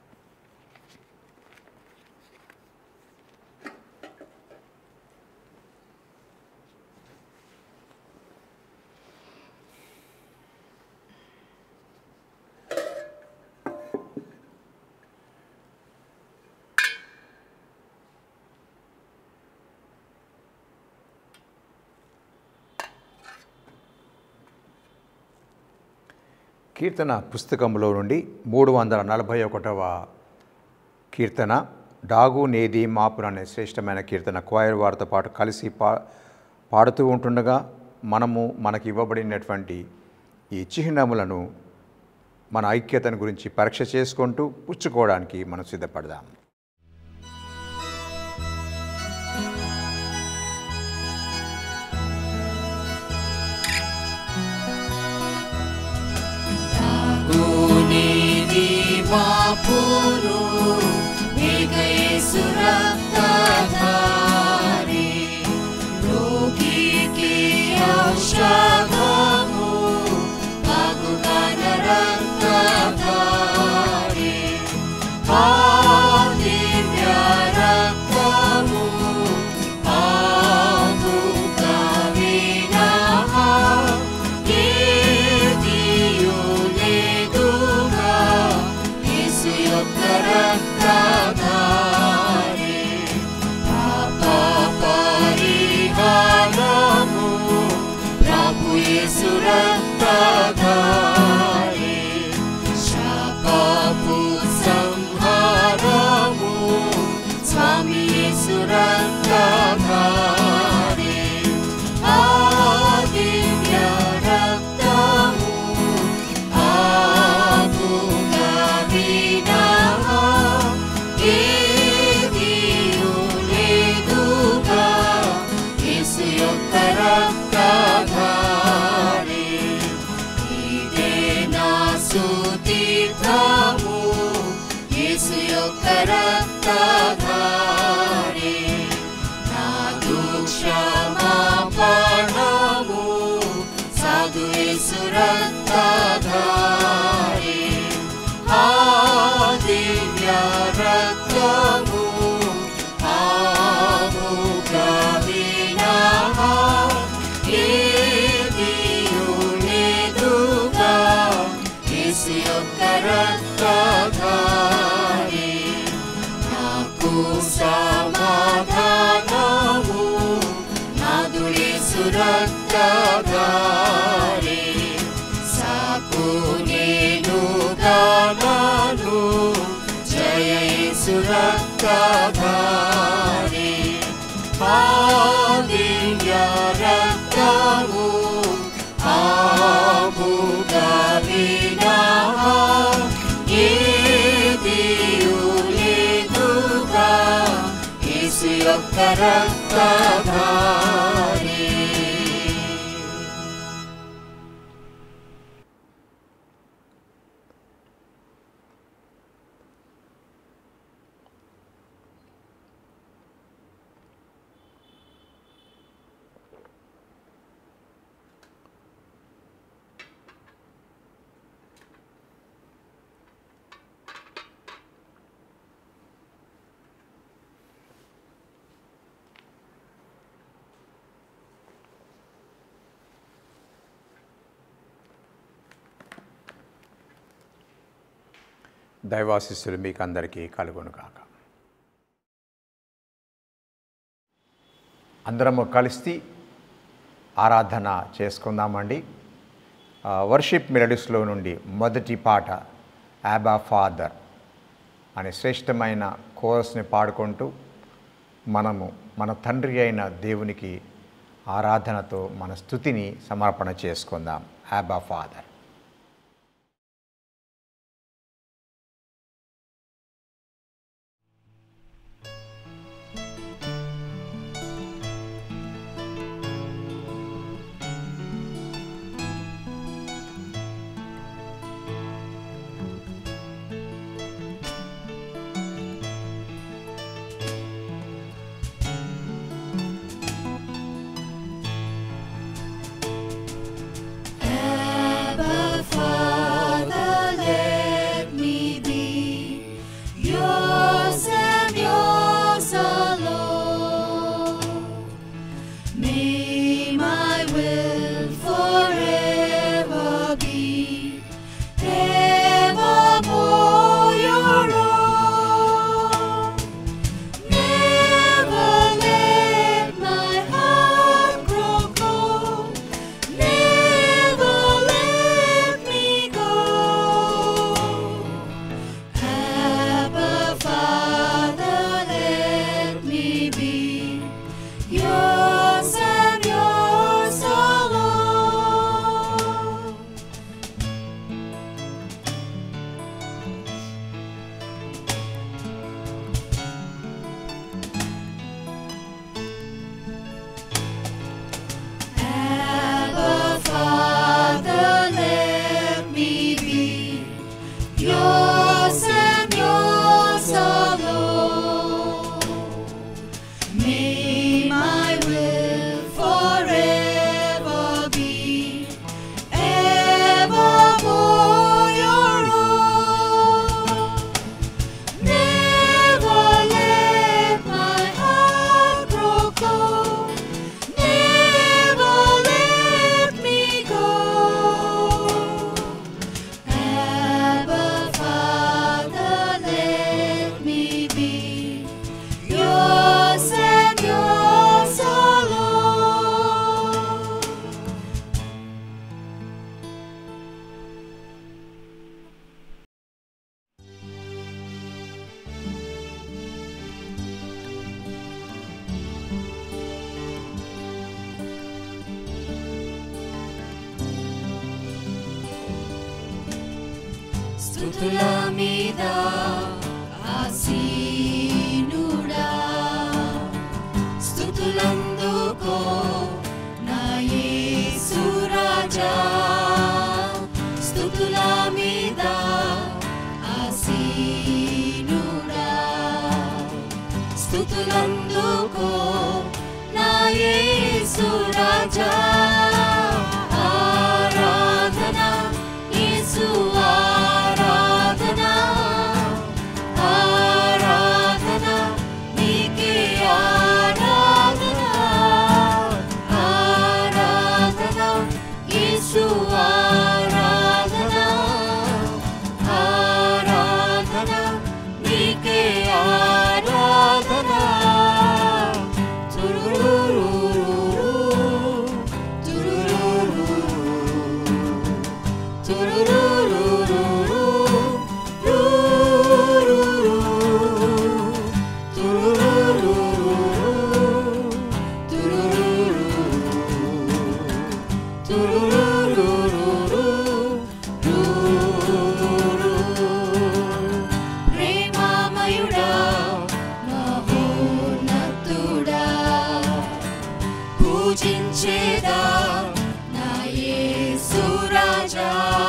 కీర్తన పుస్తకంలో నుండి 341వ కీర్తన, డాగు నేది మాపున అనే శ్రేష్టమైన కీర్తన క్వైర్ వారితో పాటు కలిసి పాడుతూ ఉంటుండగా మనకి ఇవ్వబడినటువంటి ఈ చిహ్నములను మన ఐక్యతను గురించి పరీక్ష చేసుకుంటూ పుచ్చుకోవడానికి మనం సిద్ధపడదాం. రక్తధారి నాదు క్షమాపణము సాధు యేసు రక్తధారి ఆ దివ్య రక్తము ఆముగా వినా ఏదియు లేదుగా యేసు యొక్క రక్తధారి నాకు సమాధానము నాదు యేసు రక్తధారి సాకు నేను గానను జయ యేసు రక్తధారి ఆ దివ్య రక్తము ఆముగా వినా ఏదియు లేదుగా యేసు యొక్క రక్తధారి దైవాశీస్సులు మీకు అందరికీ కలుగును కాక. అందరము కలిసి ఆరాధన చేసుకుందామండి. వర్షిప్ మెలడీస్లో నుండి మొదటి పాట యాబా ఫాదర్ అనే శ్రేష్టమైన కోరస్ని పాడుకుంటూ మనము మన తండ్రి అయిన దేవునికి ఆరాధనతో మన స్తుతిని సమర్పణ చేసుకుందాం. యాబా ఫాదర్. స్తుతుల మీద ఆసీనుడా స్తుతులందుకో నా యేసు రాజా స్తుతుల మీద ఆసీనుడా స్తుతులందుకో నా యేసు రాజా ఆరాధన యేసు ఆరాధన ఆరాధన నీకే ఆరాధన ఆరాధన యేసు ఆరాధన ఆరాధన నీకే ఆరాధన తురురు తురురు ప్రేమామయుడా మహోన్నతుడా పూజించేదా నా యేసు రాజా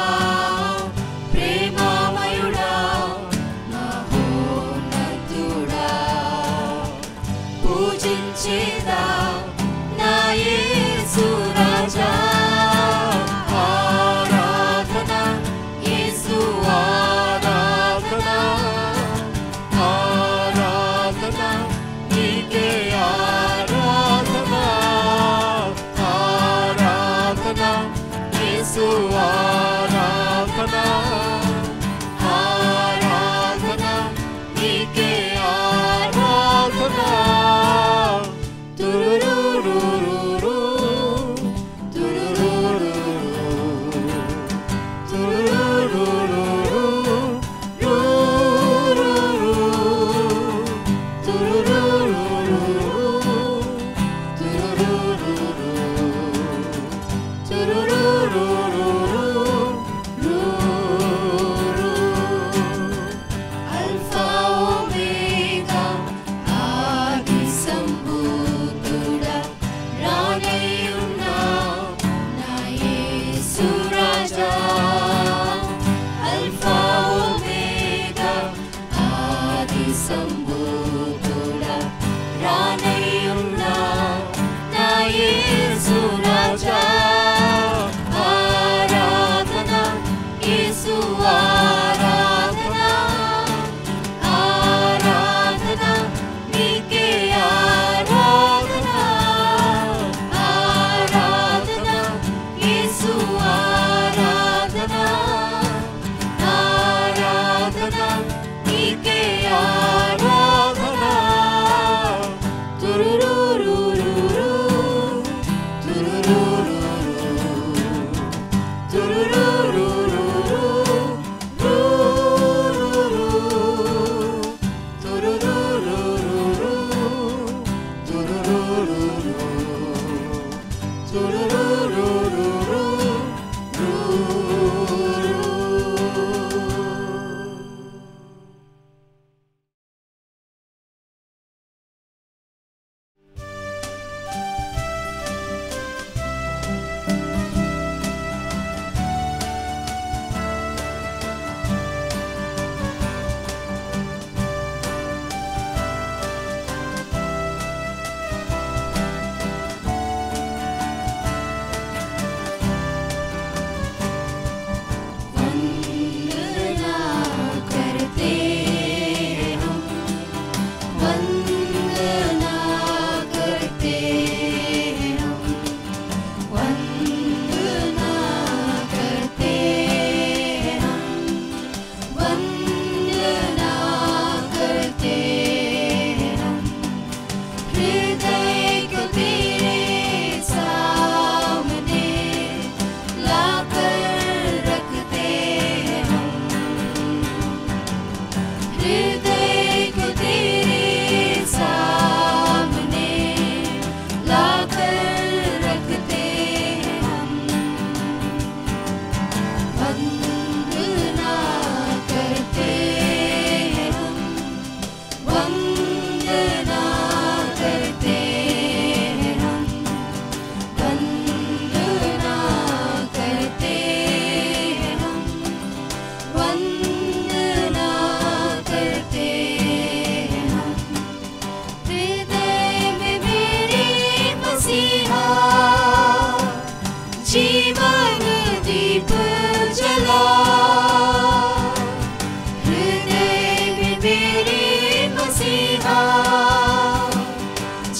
ప్రేమామయుడా మహోన్నతుడా పూజించేదా నా యేసు రాజా ఆరాధన యేసు ఆరాధన ఆరాధన నీకే ఆరాధన ఆరాధన యేసు ఆరాధన ఆరాధన నీకే ఆరాధన తురురు తురురు అల్ఫా ఒమేగా ఆది సంభూతుడా రానయ్యున్నా నా యేసు రాజా అల్ఫా ఒమేగా ఆది సంభూతుడా రానయ్యున్నా నా యేసు రాజా ఆరాధన యేసు ఆరాధన ఆరాధన నీకే ఆరాధన ఆరాధన యేసు ఆరాధన ఆరాధన నీకే ఆరాధన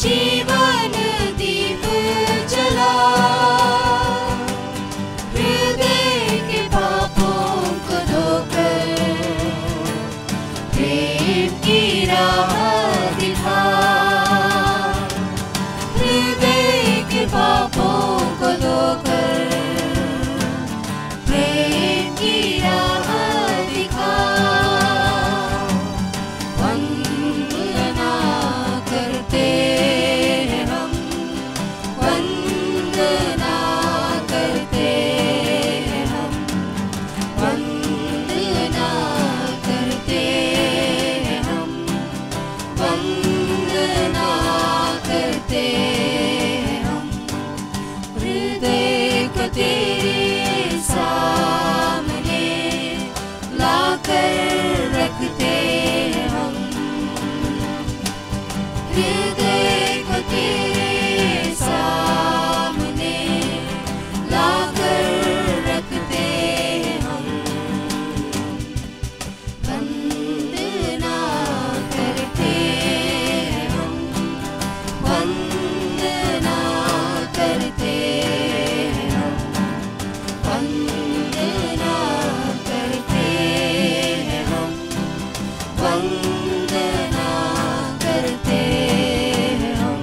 जीवन दीप जला हृदय के पापों को धोकर प्रेम की राह दिखा हृदय के पापों को धोकर प्रेम की राह दिखा वंदना करते हैं हम वंदना करते हैं हम वंदना करते हैं हम वंदना करते हैं हम हृदय को तेरे सामने लाकर रखते हैं हम हृदय को तेरे सामने लाकर रखते हैं हम वंदना करते हैं हम वंदना करते हैं हम वंदना करते हैं हम वंदना करते हैं हम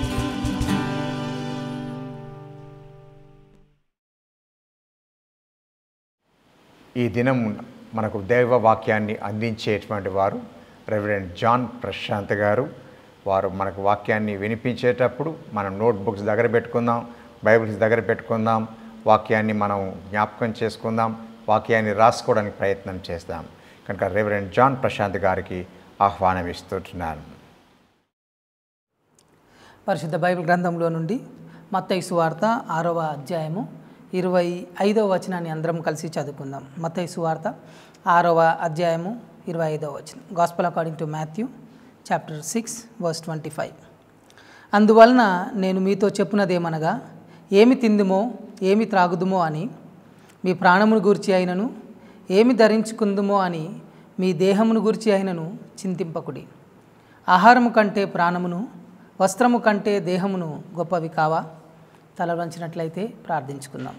ఈ దినం మనకు దైవ వాక్యాన్ని అందించేటువంటి వారు రెవరెండ్ జాన్ ప్రశాంత్ గారు. వారు మనకు వాక్యాన్ని వినిపించేటప్పుడు మనం నోట్బుక్స్ దగ్గర పెట్టుకుందాం, బైబిల్స్ దగ్గర పెట్టుకుందాం, వాక్యాన్ని మనం జ్ఞాపకం చేసుకుందాం, వాక్యాన్ని రాసుకోవడానికి ప్రయత్నం చేస్తాం. కనుక రెవరెండ్ జాన్ ప్రశాంత్ గారికి ఆహ్వానం ఇస్తున్నాను. పరిశుద్ధ బైబిల్ గ్రంథంలో నుండి మత్తయి సువార్త 6వ అధ్యాయము 25వ వచనాన్ని అందరం కలిసి చదువుకుందాం. మత్తయి సువార్త 6వ అధ్యాయము 25వ వచనం. Gospel according to Matthew chapter 6 verse 25. అందువలన నేను మీతో చెప్పునదేమనగా, ఏమి తిందుమో ఏమి త్రాగుదుమో అని మీ ప్రాణమును గూర్చి అయినను, ఏమి ధరించుకుందుమో అని మీ దేహమును గూర్చి అయినను చింతింపకుడి. ఆహారము కంటే ప్రాణమును, వస్త్రము కంటే దేహమును గొప్పవి కావా? తల వంచినట్లయితే ప్రార్థించుకుందాం.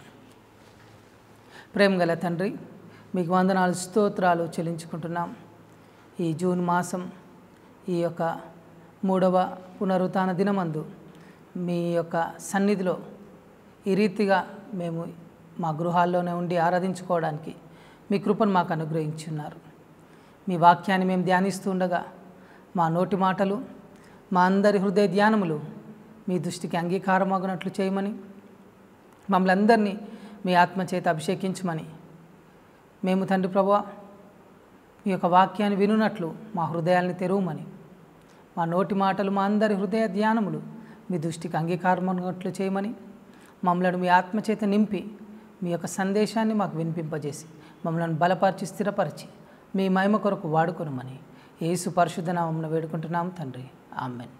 ప్రేమగల తండ్రి, మీకు వందనాలు స్తోత్రాలు చెల్లించుకుంటున్నాం. ఈ జూన్ మాసం ఈ యొక్క 3వ పునరుత్థాన దినమందు మీ యొక్క సన్నిధిలో ఈ రీతిగా మేము మా గృహాల్లోనే ఉండి ఆరాధించుకోవడానికి మీ కృపను మాకు అనుగ్రహించున్నారు. మీ వాక్యాన్ని మేము ధ్యానిస్తూ ఉండగా మా నోటి మాటలు, మా అందరి హృదయ ధ్యానములు మీ దృష్టికి అంగీకారమగినట్లు చేయమని, మమ్మల్ని అందరినీ మీ ఆత్మచేత అభిషేకించమని, మేము తండ్రి ప్రభువా మీ యొక్క వాక్యాన్ని వినున్నట్లు మా హృదయాల్ని తెరవమని, మా నోటి మాటలు, మా అందరి హృదయ ధ్యానములు మీ దృష్టికి అంగీకారమగినట్లు చేయమని, మమ్మల్ని మీ ఆత్మచేత నింపి మీ యొక్క సందేశాన్ని మాకు వినిపింపజేసి మమ్మల్ని బలపరిచి స్థిరపరిచి మీ మహిమ కొరకు వాడుకొనమని యేసు పరిశుద్ధ నామమున వేడుకుంటున్నాం తండ్రి. ఆమేన్.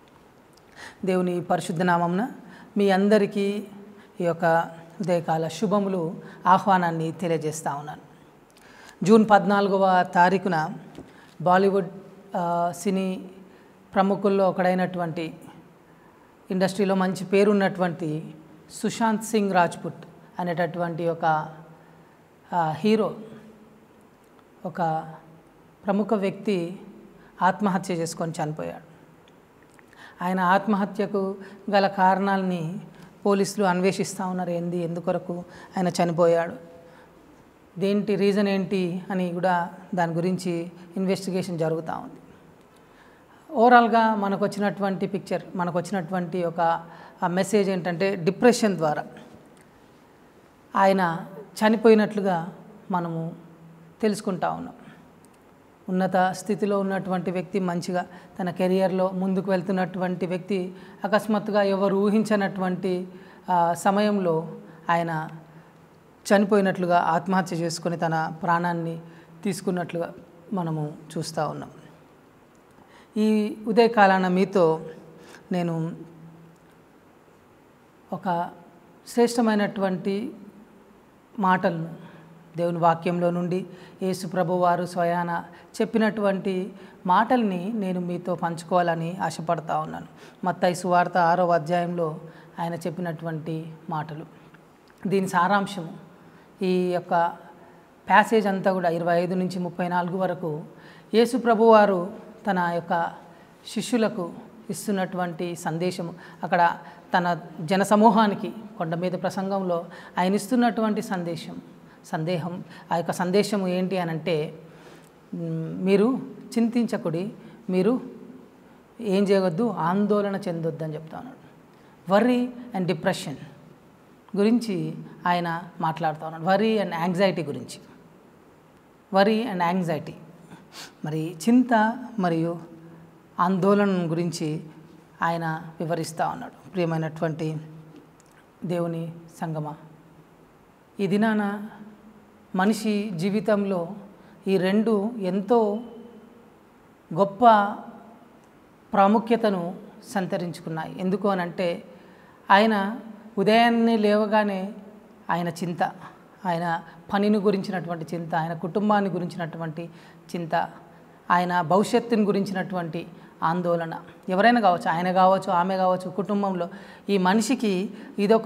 దేవుని పరిశుద్ధ నామమున మీ అందరికీ ఈ యొక్క ఉదయకాల శుభములు, ఆహ్వానాన్ని తెలియజేస్తూ ఉన్నాను. జూన్ 14వ తారీఖున బాలీవుడ్ సినీ ప్రముఖుల్లో ఒకడైనటువంటి, ఇండస్ట్రీలో మంచి పేరున్నటువంటి సుశాంత్ సింగ్ రాజ్పుట్ అనేటటువంటి ఒక హీరో, ఒక ప్రముఖ వ్యక్తి ఆత్మహత్య చేసుకొని చనిపోయాడు. ఆయన ఆత్మహత్యకు గల కారణాలని పోలీసులు అన్వేషిస్తూ ఉన్నారు. ఎందుకొరకు ఆయన చనిపోయాడు, దేంటి రీజన్ ఏంటి అని కూడా దాని గురించి ఇన్వెస్టిగేషన్ జరుగుతూ ఉంది. ఓవరాల్గా మనకు వచ్చినటువంటి పిక్చర్, మనకు వచ్చినటువంటి ఒక మెసేజ్ ఏంటంటే, డిప్రెషన్ ద్వారా ఆయన చనిపోయినట్లుగా మనము తెలుసుకుంటా ఉన్నాం. ఉన్నత స్థితిలో ఉన్నటువంటి వ్యక్తి, మంచిగా తన కెరియర్లో ముందుకు వెళ్తున్నటువంటి వ్యక్తి అకస్మాత్తుగా ఎవరు ఊహించినటువంటి సమయంలో ఆయన చనిపోయినట్లుగా, ఆత్మహత్య చేసుకొని తన ప్రాణాన్ని తీసుకున్నట్లుగా మనము చూస్తూ ఉన్నాం. ఈ ఉదయకాలాన మీతో నేను ఒక శ్రేష్టమైనటువంటి మాటలను దేవుని వాక్యంలో నుండి యేసు ప్రభువారు స్వయాన చెప్పినటువంటి మాటల్ని నేను మీతో పంచుకోవాలని ఆశపడతా ఉన్నాను. మత్తయి సువార్త 6వ అధ్యాయంలో ఆయన చెప్పినటువంటి మాటలు. దీని సారాంశము ఈ యొక్క ప్యాసేజ్ అంతా కూడా 25 నుంచి 34 వరకు యేసు ప్రభువారు తన యొక్క శిష్యులకు ఇస్తున్నటువంటి సందేశము, అక్కడ తన జనసమూహానికి కొండ మీద ప్రసంగంలో ఆయన ఇస్తున్నటువంటి సందేహం ఆ యొక్క సందేశము ఏంటి అని అంటే, మీరు చింతించకుడి, మీరు ఏం చేయవద్దు, ఆందోళన చెందొద్దు అని చెప్తా ఉన్నాడు. వర్రీ అండ్ డిప్రెషన్ గురించి ఆయన మాట్లాడుతూ ఉన్నాడు. వర్రీ అండ్ యాంగ్జైటీ గురించి. వర్రీ అండ్ యాంగ్జైటీ, మరి చింత మరియు ఆందోళన గురించి ఆయన వివరిస్తూ ఉన్నాడు. ప్రియమైనటువంటి దేవుని సంగమా, ఈ దినాన మనిషి జీవితంలో ఈ రెండు ఎంతో గొప్ప ప్రాముఖ్యతను సంతరించుకున్నాయి. ఎందుకు అనంటే, ఆయన ఉదయాన్నే లేవగానే ఆయన చింత, ఆయన పనిని గురించినటువంటి చింత, ఆయన కుటుంబాన్ని గురించినటువంటి చింత, ఆయన భవిష్యత్తుని గురించినటువంటి ఆందోళన. ఎవరైనా కావచ్చు, ఆయన కావచ్చు, ఆమె కావచ్చు, కుటుంబంలో ఈ మనిషికి ఇదొక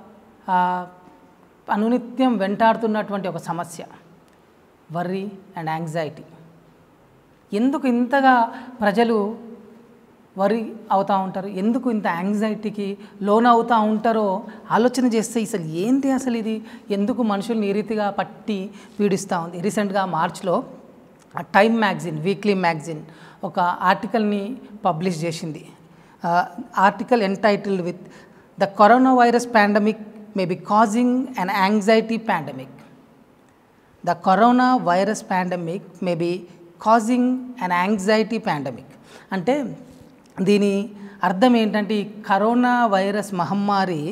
అనునిత్యం వెంటాడుతున్నటువంటి ఒక సమస్య, వర్రీ అండ్ యాంగ్జైటీ. ఎందుకు ఇంతగా ప్రజలు వరి అవుతూ ఉంటారు, ఎందుకు ఇంత యాంగ్జైటీకి లోన్ అవుతూ ఉంటారో ఆలోచన చేస్తే అసలు ఏంటి, అసలు ఇది ఎందుకు మనుషుల్ని ఈ రీతిగా పట్టి పీడిస్తూ ఉంది. రీసెంట్గా మార్చ్లో టైమ్ మ్యాగజైన్, వీక్లీ మ్యాగజైన్ ఒక ఆర్టికల్ని పబ్లిష్ చేసింది. Article entitled with the corona virus pandemic may be causing an anxiety pandemic. The corona virus pandemic may be causing an anxiety pandemic. అంటే దీని అర్థం ఏంటంటే, ఈ కరోనా వైరస్ మహమ్మారి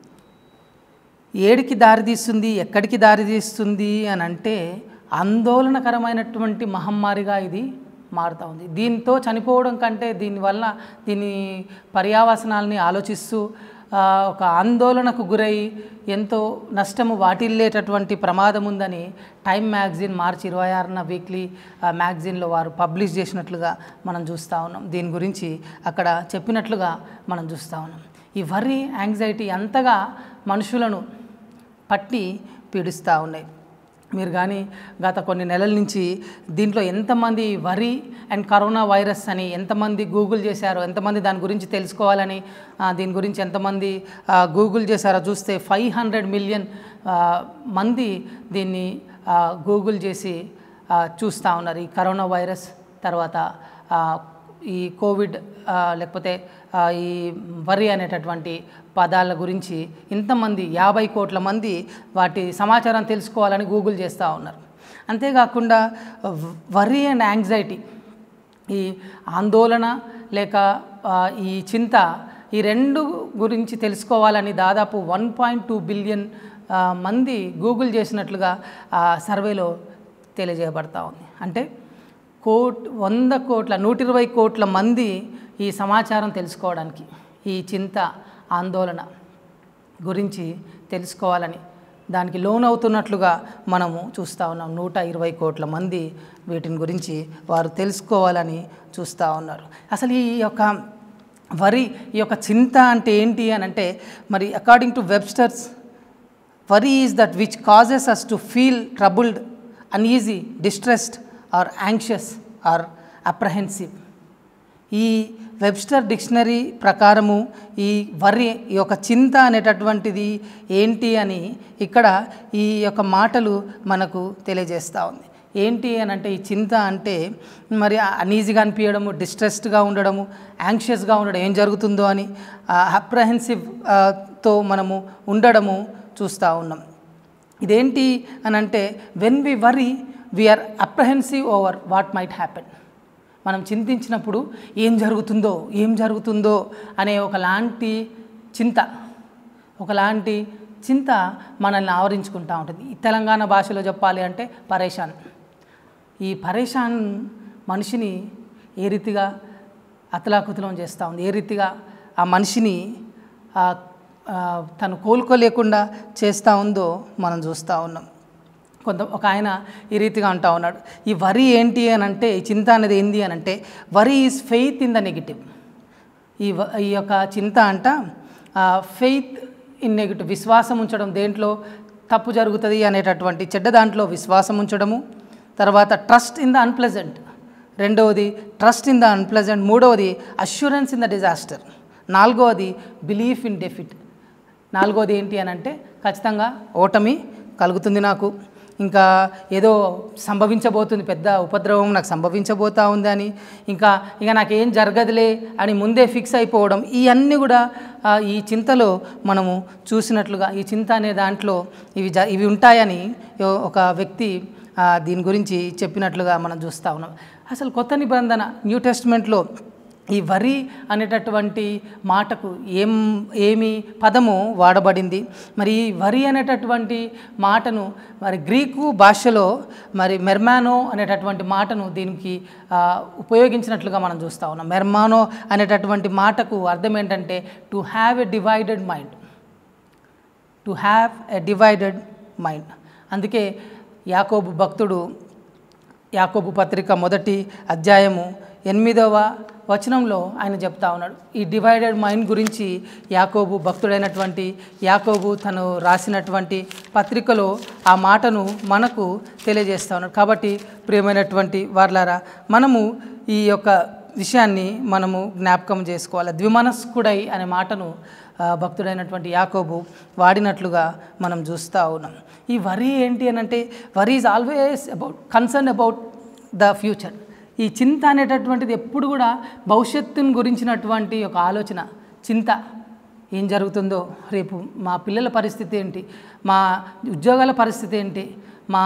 ఏడికి దారితీస్తుంది, ఎక్కడికి దారితీస్తుంది అని అంటే, ఆందోళనకరమైనటువంటి మహమ్మారిగా ఇది మారుతూ ఉంది. దీంతో చనిపోవడం కంటే దీని పర్యావసనాలని ఆలోచిస్తూ ఒక ఆందోళనకు గురై ఎంతో నష్టము వాటిల్లేటటువంటి ప్రమాదం ఉందని టైమ్ మ్యాగజైన్ మార్చి 26న వీక్లీ మ్యాగజైన్లో వారు పబ్లిష్ చేసినట్లుగా మనం చూస్తూ ఉన్నాం. దీని గురించి అక్కడ చెప్పినట్లుగా మనం చూస్తూ ఉన్నాం. ఈ వర్రీ, యాంగ్జైటీ అంతగా మనుషులను పట్టి పీడిస్తూ ఉన్నాయి. మీరు కానీ గత కొన్ని నెలల నుంచి దీంట్లో ఎంతమంది వర్రీ అండ్ కరోనా వైరస్ అని ఎంతమంది గూగుల్ చేశారో, ఎంతమంది దాని గురించి తెలుసుకోవాలని దీని గురించి ఎంతమంది గూగుల్ చేశారో చూస్తే 500 మిలియన్ మంది దీన్ని గూగుల్ చేసి చూస్తూ ఉన్నారు. ఈ కరోనా వైరస్ తర్వాత ఈ కోవిడ్ లేకపోతే ఈ వర్రీ అనేటటువంటి పదాల గురించి ఇంతమంది 50 కోట్ల మంది వాటి సమాచారం తెలుసుకోవాలని గూగుల్ చేస్తూ ఉన్నారు. అంతేకాకుండా వర్రీ అండ్ యాంగ్జైటీ, ఈ ఆందోళన లేక ఈ చింత, ఈ రెండు గురించి తెలుసుకోవాలని దాదాపు 1.2 బిలియన్ మంది గూగుల్ చేసినట్లుగా సర్వేలో తెలియజేయబడతా ఉంది. అంటే 100 కోట్ల 120 కోట్ల మంది ఈ సమాచారం తెలుసుకోవడానికి, ఈ చింత, ఆందోళన గురించి తెలుసుకోవాలని దానికి లోన్ అవుతున్నట్లుగా మనము చూస్తూ ఉన్నాం. 120 కోట్ల మంది వీటిని గురించి వారు తెలుసుకోవాలని చూస్తూ ఉన్నారు. అసలు ఈ యొక్క వరి, ఈ యొక్క చింత అంటే ఏంటి అని అంటే, మరి according to Webster's, worry is that which causes us to feel troubled, uneasy, distressed or anxious or apprehensive. ఈ వెబ్స్టర్ డిక్షనరీ ప్రకారము ఈ వర్రీ, ఈ యొక్క చింత అనేటటువంటిది ఏంటి అని ఇక్కడ ఈ యొక్క మాటలు మనకు తెలియజేస్తూ ఉంది. ఏంటి అని అంటే, ఈ చింత అంటే మరి అనీజీగా అనిపించడము, డిస్ట్రెస్డ్గా ఉండడము, యాంగ్షియస్గా ఉండడం, ఏం జరుగుతుందో అని అప్రహెన్సివ్తో మనము ఉండడము చూస్తూ ఉన్నాం. ఇదేంటి అని అంటే, when we worry we're apprehensive over what might happen. మనం చింతించినప్పుడు ఏం జరుగుతుందో అనే ఒకలాంటి చింత మనల్ని ఆవరించుకుంటూ ఉంటుంది. ఈ తెలంగాణ భాషలో చెప్పాలి అంటే పరేషాన్. ఈ పరేషాన్ మనిషిని ఏ రీతిగా అతలాకుతలం చేస్తూ ఉంది, ఏ రీతిగా ఆ మనిషిని తను కోలుకోలేకుండా చేస్తూ ఉందో మనం చూస్తూ ఉన్నాం. ఒక ఆయన ఈ రీతిగా అంటా ఉన్నాడు, ఈ వరి ఏంటి అని అంటే, ఈ చింత అనేది ఏంటి అని అంటే, worry is faith in the negative. ఈ యొక్క చింత అంట ఫెయిత్ ఇన్ నెగిటివ్, విశ్వాసం ఉంచడం, దేంట్లో తప్పు జరుగుతుంది అనేటటువంటి చెడ్డ దాంట్లో విశ్వాసం ఉంచడము. తర్వాత ట్రస్ట్ ఇన్ ద అన్ప్లెజెంట్, రెండవది ట్రస్ట్ ఇన్ ద అన్ప్లెజెంట్, మూడవది అష్యూరెన్స్ ఇన్ ద డిజాస్టర్, నాలుగవది బిలీఫ్ ఇన్ డెఫిట్. నాలుగవది ఏంటి అని అంటే, ఖచ్చితంగా ఓటమి కలుగుతుంది నాకు, ఇంకా ఏదో సంభవించబోతుంది, పెద్ద ఉపద్రవం నాకు సంభవించబోతా ఉంది అని, ఇక నాకేం జరగదులే అని ముందే ఫిక్స్ అయిపోవడం. ఇవన్నీ కూడా ఈ చింతలో మనము చూసినట్లుగా, ఈ చింత అనే దాంట్లో ఇవి ఉంటాయని ఒక వ్యక్తి దీని గురించి చెప్పినట్లుగా మనం చూస్తూ ఉన్నాం. అసలు కొత్త నిబంధన న్యూ టెస్ట్మెంట్లో ఈ వరి అనేటటువంటి మాటకు ఏమి పదము వాడబడింది? మరి ఈ వరి అనేటటువంటి మాటను మరి గ్రీకు భాషలో మరి మెర్మానో అనేటటువంటి మాటను దీనికి ఉపయోగించినట్లుగా మనం చూస్తూ ఉన్నాం. మెర్మానో అనేటటువంటి మాటకు అర్థం ఏంటంటే to have a divided mind, to have a divided mind. అందుకే యాకోబు భక్తుడు యాకోబు పత్రిక 1వ అధ్యాయము 8వ వచనంలో ఆయన చెప్తా ఉన్నాడు. ఈ డివైడెడ్ మైండ్ గురించి యాకోబు భక్తుడైనటువంటి యాకోబు తను రాసినటువంటి పత్రికలో ఆ మాటను మనకు తెలియజేస్తూ ఉన్నాడు. కాబట్టి ప్రియమైనటువంటి వారలారా, మనము ఈ యొక్క విషయాన్ని మనము జ్ఞాపకం చేసుకోవాలి. ద్విమనస్కుడై అనే మాటను భక్తుడైనటువంటి యాకోబు వాడినట్లుగా మనం చూస్తూ ఉన్నాం. ఈ వరి ఏంటి అని అంటే, worry is always concern about the future. ఈ చింత అనేటటువంటిది ఎప్పుడు కూడా భవిష్యత్తుని గురించినటువంటి ఒక ఆలోచన, చింత. ఏం జరుగుతుందో రేపు, మా పిల్లల పరిస్థితి ఏంటి, మా ఉద్యోగాల పరిస్థితి ఏంటి, మా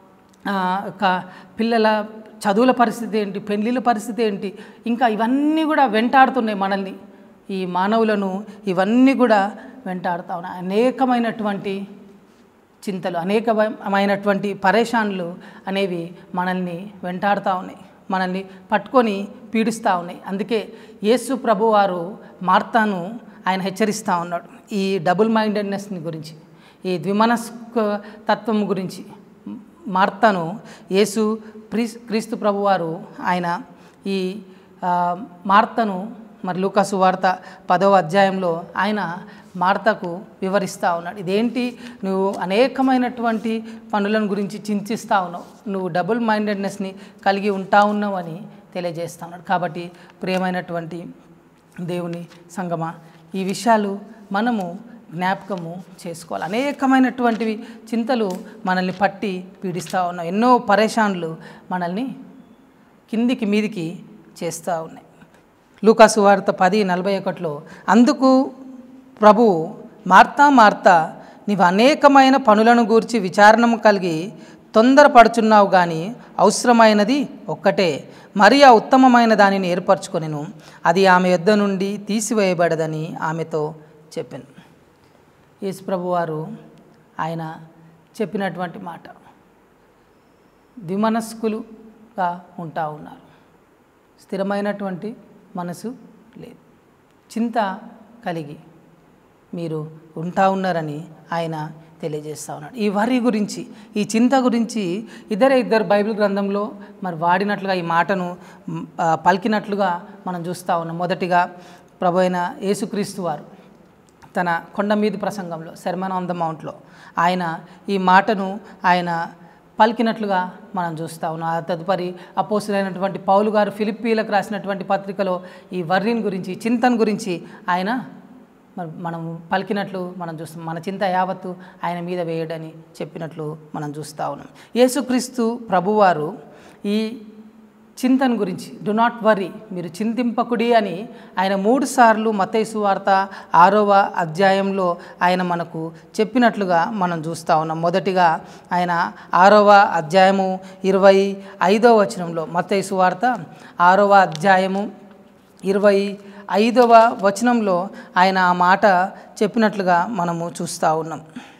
పిల్లల చదువుల పరిస్థితి ఏంటి, పెళ్ళిళ్ళ పరిస్థితి ఏంటి, ఇంకా ఇవన్నీ కూడా వెంటాడుతున్నాయి మనల్ని, ఈ మానవులను ఇవన్నీ కూడా వెంటాడుతూ ఉన్నాయి. అనేకమైనటువంటి చింతలు, అనేకమైనటువంటి పరేషాన్లు అనేవి మనల్ని వెంటాడుతూ ఉన్నాయి, మనల్ని పట్టుకొని పీడిస్తూ ఉన్నాయి. అందుకే యేసు ప్రభువారు మార్తాను ఆయన హెచ్చరిస్తూ ఉన్నాడు ఈ డబుల్ మైండెడ్నెస్ని గురించి, ఈ ద్విమనస్క తత్వం గురించి. మార్తాను యేసు క్రీస్తు ప్రభువారు ఆయన ఈ మార్తను మరి లూకా సువార్త 10వ అధ్యాయంలో ఆయన మార్తకు వివరిస్తూ ఉన్నాడు. ఇదేంటి, నువ్వు అనేకమైనటువంటి పనులను గురించి చింతిస్తూ ఉన్నావు, నువ్వు డబుల్ మైండెడ్నెస్ని కలిగి ఉంటా ఉన్నావు అని తెలియజేస్తూ ఉన్నాడు. కాబట్టి ప్రియమైనటువంటి దేవుని సంగమా, ఈ విషయాలు మనము జ్ఞాపకము చేసుకోవాలి. అనేకమైనటువంటివి చింతలు మనల్ని పట్టి పీడిస్తూ ఉన్నాయి, ఎన్నో పరేషాన్లు మనల్ని కిందికి మీదికి చేస్తూ ఉన్నాయి. లూకా సువార్త 10:41 అందుకు ప్రభువు, మార్తా మార్తా, నీవు అనేకమైన పనులను గూర్చి విచారణము కలిగి తొందరపడుచున్నావు, కానీ అవసరమైనది ఒక్కటే, మరి ఆ ఉత్తమమైన దానిని ఏర్పరచుకొనెను, అది ఆమె యొద్ద నుండి తీసివేయబడదని ఆమెతో చెప్పాను. యేసు ప్రభువారు ఆయన చెప్పినటువంటి మాట, ద్విమనస్కులుగా ఉంటా ఉన్నారు, స్థిరమైనటువంటి మనసు లేదు, చింత కలిగి మీరు ఉంటా ఉన్నారని ఆయన తెలియజేస్తూ ఉన్నాడు. ఈ వరి గురించి, ఈ చింత గురించి ఇద్దరు బైబిల్ గ్రంథంలో మరి వాడినట్లుగా, ఈ మాటను పలికినట్లుగా మనం చూస్తూ ఉన్నాం. మొదటిగా ప్రభు అయిన యేసుక్రీస్తు వారు తన కొండ మీది ప్రసంగంలో, సెర్మన్ ఆన్ ద మౌంట్లో ఆయన ఈ మాటను ఆయన పలికినట్లుగా మనం చూస్తూ ఉన్నాం. ఆ తదుపరి అపోస్తులైనటువంటి పౌలు గారు ఫిలిప్పీలకు రాసినటువంటి పత్రికలో ఈ వర్రిని గురించి, చింతను గురించి ఆయన మనం పలికినట్లు మనం చూస్తాం. మన చింత యావత్తు ఆయన మీద వేయడని చెప్పినట్లు మనం చూస్తూ ఉన్నాం. యేసుక్రీస్తు ప్రభువారు ఈ చింతను గురించి, డు నాట్ వరీ, మీరు చింతింపకుడి అని ఆయన 3 సార్లు మత్తయి సువార్త 6వ అధ్యాయంలో ఆయన మనకు చెప్పినట్లుగా మనం చూస్తూ ఉన్నాం. మొదటిగా ఆయన 6వ అధ్యాయము 25వ వచనంలో, మత్తయి సువార్త 6వ అధ్యాయము 25వ వచనంలో ఆయన ఆ మాట చెప్పినట్లుగా మనము చూస్తూ ఉన్నాం.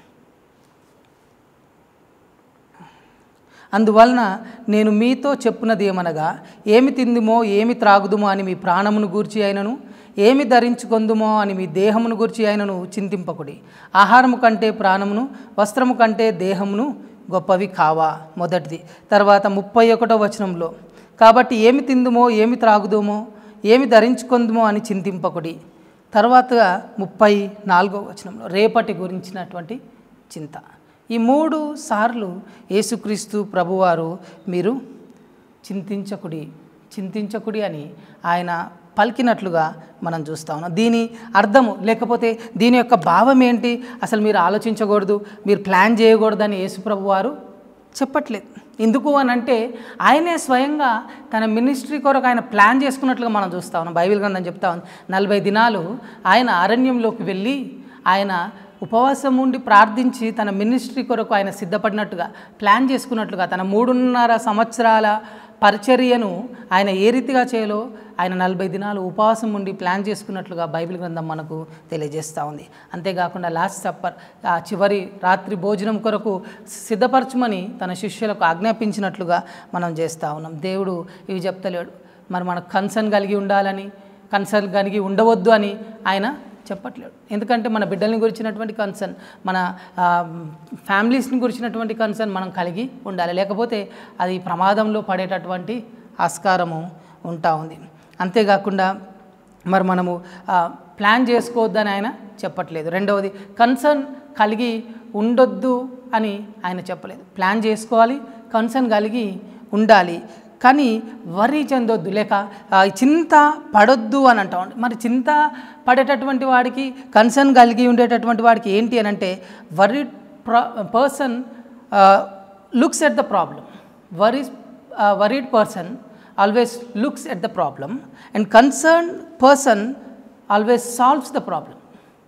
అందువలన నేను మీతో చెప్పున్నది ఏమనగా, ఏమి తిందుమో ఏమి త్రాగుదుమో అని మీ ప్రాణమును గూర్చి అయినను, ఏమి ధరించుకొందుమో అని మీ దేహమును గూర్చి అయినను చింతింపకుడి. ఆహారము కంటే ప్రాణమును, వస్త్రము కంటే దేహమును గొప్పవి కావా మొదటిది. తర్వాత 31వ వచనంలో కాబట్టి ఏమి తిందుమో ఏమి త్రాగుదుమో ఏమి ధరించుకుందుమో అని చింతింపకుడి. తర్వాత 34వ వచనంలో రేపటి గురించినటువంటి చింత. ఈ 3 సార్లు యేసుక్రీస్తు ప్రభువారు మీరు చింతించకుడి అని ఆయన పలికినట్లుగా మనం చూస్తా ఉన్నాం. దీని అర్థము లేకపోతే దీని యొక్క భావం ఏంటి, అసలు మీరు ఆలోచించకూడదు, మీరు ప్లాన్ చేయకూడదని యేసుప్రభు వారు చెప్పట్లేదు. ఎందుకు అని అంటే ఆయనే స్వయంగా తన మినిస్ట్రీ కొరకు ఆయన ప్లాన్ చేసుకున్నట్లుగా మనం చూస్తా ఉన్నాం. బైబిల్ గ్రంథం చెప్తా ఉంది 40 దినాలు ఆయన అరణ్యంలోకి వెళ్ళి ఆయన ఉపవాసం ఉండి ప్రార్థించి తన మినిస్ట్రీ కొరకు ఆయన సిద్ధపడినట్టుగా ప్లాన్ చేసుకున్నట్లుగా తన 3.5 సంవత్సరాల పరిచర్యను ఆయన ఏ రీతిగా చేయాలో ఆయన 40 దినాలు ఉపవాసం ఉండి ప్లాన్ చేసుకున్నట్లుగా బైబిల్ గ్రంథం మనకు తెలియజేస్తూ ఉంది. అంతేకాకుండా లాస్ట్ సప్పర్ ఆ చివరి రాత్రి భోజనం కొరకు సిద్ధపరచమని తన శిష్యులకు ఆజ్ఞాపించినట్లుగా మనం చేస్తూ ఉన్నాం. దేవుడు ఇవి చెప్తలేడు, మరి మనకు కన్సర్న్ కలిగి ఉండాలని, కన్సర్న్ కలిగి ఉండవద్దు అని ఆయన చెప్పట్లేడు. ఎందుకంటే మన బిడ్డల్ని గురించినటువంటి కన్సర్న్, మన ఫ్యామిలీస్ని గురించినటువంటి కన్సర్న్ మనం కలిగి ఉండాలి, లేకపోతే అది ప్రమాదంలో పడేటటువంటి ఆస్కారము ఉంటా ఉంది. అంతేకాకుండా మరి మనము ప్లాన్ చేసుకోవద్దని ఆయన చెప్పట్లేదు. రెండవది కన్సర్న్ కలిగి ఉండొద్దు అని ఆయన చెప్పలేదు. ప్లాన్ చేసుకోవాలి, కన్సర్న్ కలిగి ఉండాలి, కానీ వరి చెందొద్దు లేక చింత పడొద్దు అని అంటా ఉంటాం. మరి చింత పడేటటువంటి వాడికి, కన్సర్న్ కలిగి ఉండేటటువంటి వాడికి ఏంటి అని అంటే person looks at the problem. Worried person always looks at the problem and concerned person always solves the problem.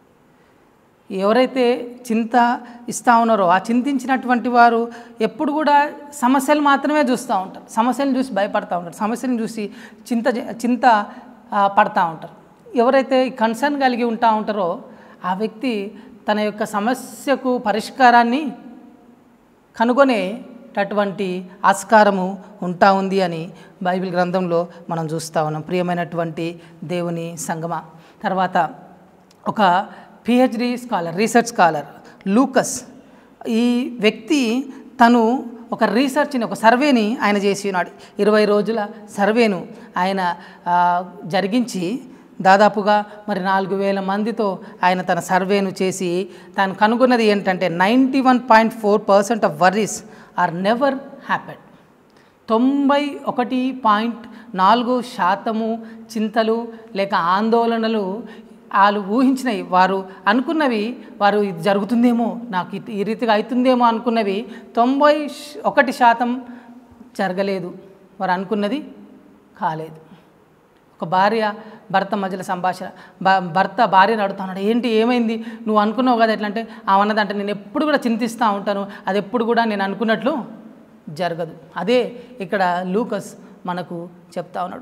ఎవరైతే చింత ఇస్తూ ఉన్నారో ఆ చింతించినటువంటి వారు ఎప్పుడు కూడా సమస్యలు మాత్రమే చూస్తూ ఉంటారు, సమస్యలను చూసి భయపడతా ఉంటారు, సమస్యలను చూసి చింత పడతా ఉంటారు. ఎవరైతే కన్సర్న్ కలిగి ఉంటా ఉంటారో ఆ వ్యక్తి తన యొక్క సమస్యకు పరిష్కారాన్ని కనుగొనేటటువంటి ఆస్కారము ఉంటా ఉంది అని బైబిల్ గ్రంథంలో మనం చూస్తూ ఉన్నాం. ప్రియమైనటువంటి దేవుని సంగమా, తర్వాత ఒక PhD scholar, research scholar Lucas, ఈ వ్యక్తి తను ఒక రీసెర్చ్ని, ఒక సర్వేని ఆయన చేసి ఉన్నాడు. 20 రోజుల సర్వేను ఆయన జరిగించి దాదాపుగా మరి 4000 మందితో ఆయన తన సర్వేను చేసి తాను కనుగొన్నది ఏంటంటే 91.4% of worries are never happened. 91.4% చింతలు లేక ఆందోళనలు వాళ్ళు ఊహించినవి, వారు అనుకున్నవి, వారు ఇది జరుగుతుందేమో, నాకు ఈ రీతిగా అవుతుందేమో అనుకున్నవి 91% జరగలేదు, వారు అనుకున్నది కాలేదు. ఒక భార్య భర్త మధ్యలో సంభాషణ, భర్త భార్యను అడుగుతున్నాడు, ఏంటి ఏమైంది, నువ్వు అనుకున్నావు కదా ఎట్లా అంటే, ఆమెన్నదంటే నేను ఎప్పుడు కూడా చింతిస్తూ ఉంటాను, అది ఎప్పుడు కూడా నేను అనుకున్నట్లు జరగదు. అదే ఇక్కడ లూకస్ మనకు చెప్తా ఉన్నాడు.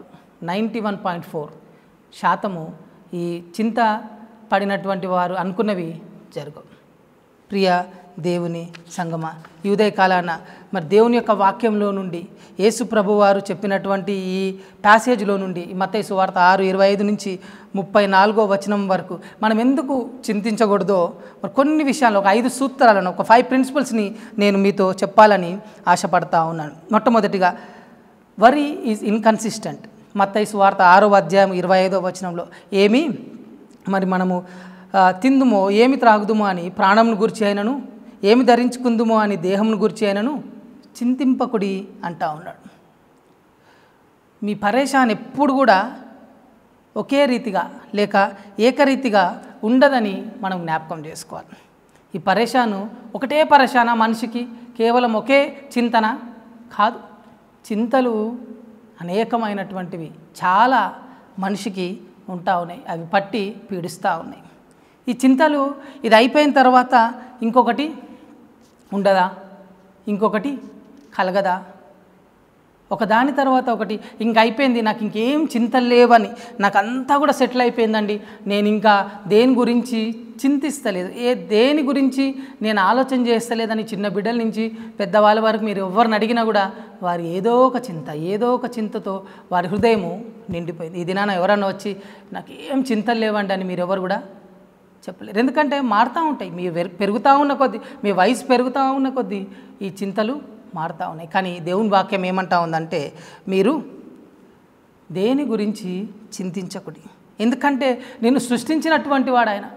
91.4% ఈ చింత పడినటువంటి వారు అనుకున్నవి జరగవు. ప్రియ దేవుని సంగమా, ఈ ఉదయకాలాన మరి దేవుని యొక్క వాక్యంలో నుండి యేసు ప్రభువారు చెప్పినటువంటి ఈ ప్యాసేజ్లో నుండి మత్తయి సువార్త 6:25 నుంచి 34వ వచనం వరకు మనం ఎందుకు చింతించకూడదో మరి కొన్ని విషయాలు, ఒక 5 సూత్రాలను, ఒక 5 ప్రిన్సిపల్స్ని నేను మీతో చెప్పాలని ఆశపడతా ఉన్నాను. మొట్టమొదటిగా వరీ ఈజ్ ఇన్కన్సిస్టెంట్. మత్తయి సువార్త 6వ అధ్యాయం 25వ వచనంలో ఏమి మరి మనము తిందుమో ఏమి త్రాగుదుమో అని ప్రాణంను గురించి అయినను, ఏమి ధరించుకుందుమో అని దేహంను గురించి అయినను చింతింపకుడి అంటా ఉన్నాడు. మీ పరేషాన్ ఎప్పుడు కూడా ఒకే రీతిగా లేక ఏకరీతిగా ఉండదని మనం జ్ఞాపకం చేసుకోవాలి. ఈ పరేషాను ఒకటే పరేషానా మనిషికి, కేవలం ఒకే చింతన కాదు. చింతలు అనేకమైనటువంటివి చాలా మనిషికి ఉంటా ఉన్నాయి, అవి పట్టి పీడిస్తూ ఉన్నాయి. ఈ చింతలు ఇది అయిపోయిన తర్వాత ఇంకొకటి ఉండదా, ఇంకొకటి కలగదా, ఒకదాని తర్వాత ఒకటి ఇంక అయిపోయింది, నాకు ఇంకేం చింతలు లేవని, నాకు అంతా కూడా సెటిల్ అయిపోయిందండి, నేను ఇంకా దేని గురించి చింతిస్తలేదు, దేని గురించి నేను ఆలోచన చేస్తలేదని చిన్న బిడ్డల నుంచి పెద్దవాళ్ళ వరకు మీరు ఎవరిని అడిగినా కూడా వారు ఏదో ఒక చింతతో వారి హృదయము నిండిపోయింది. ఈ దినాన ఎవరన్నా వచ్చి నాకు ఏం చింతలు లేవండి అని మీరు ఎవరు కూడా చెప్పలేరు. ఎందుకంటే మారుతూ ఉంటాయి. మీ పెరుగుతూ ఉన్న కొద్దీ, మీ వయసు పెరుగుతూ ఉన్న కొద్దీ ఈ చింతలు మారుతూ ఉన్నాయి. కానీ దేవుని వాక్యం ఏమంటా ఉందంటే, మీరు దేని గురించి చింతించకుడి, ఎందుకంటే నిన్ను సృష్టించినటువంటి వాడు ఆయన.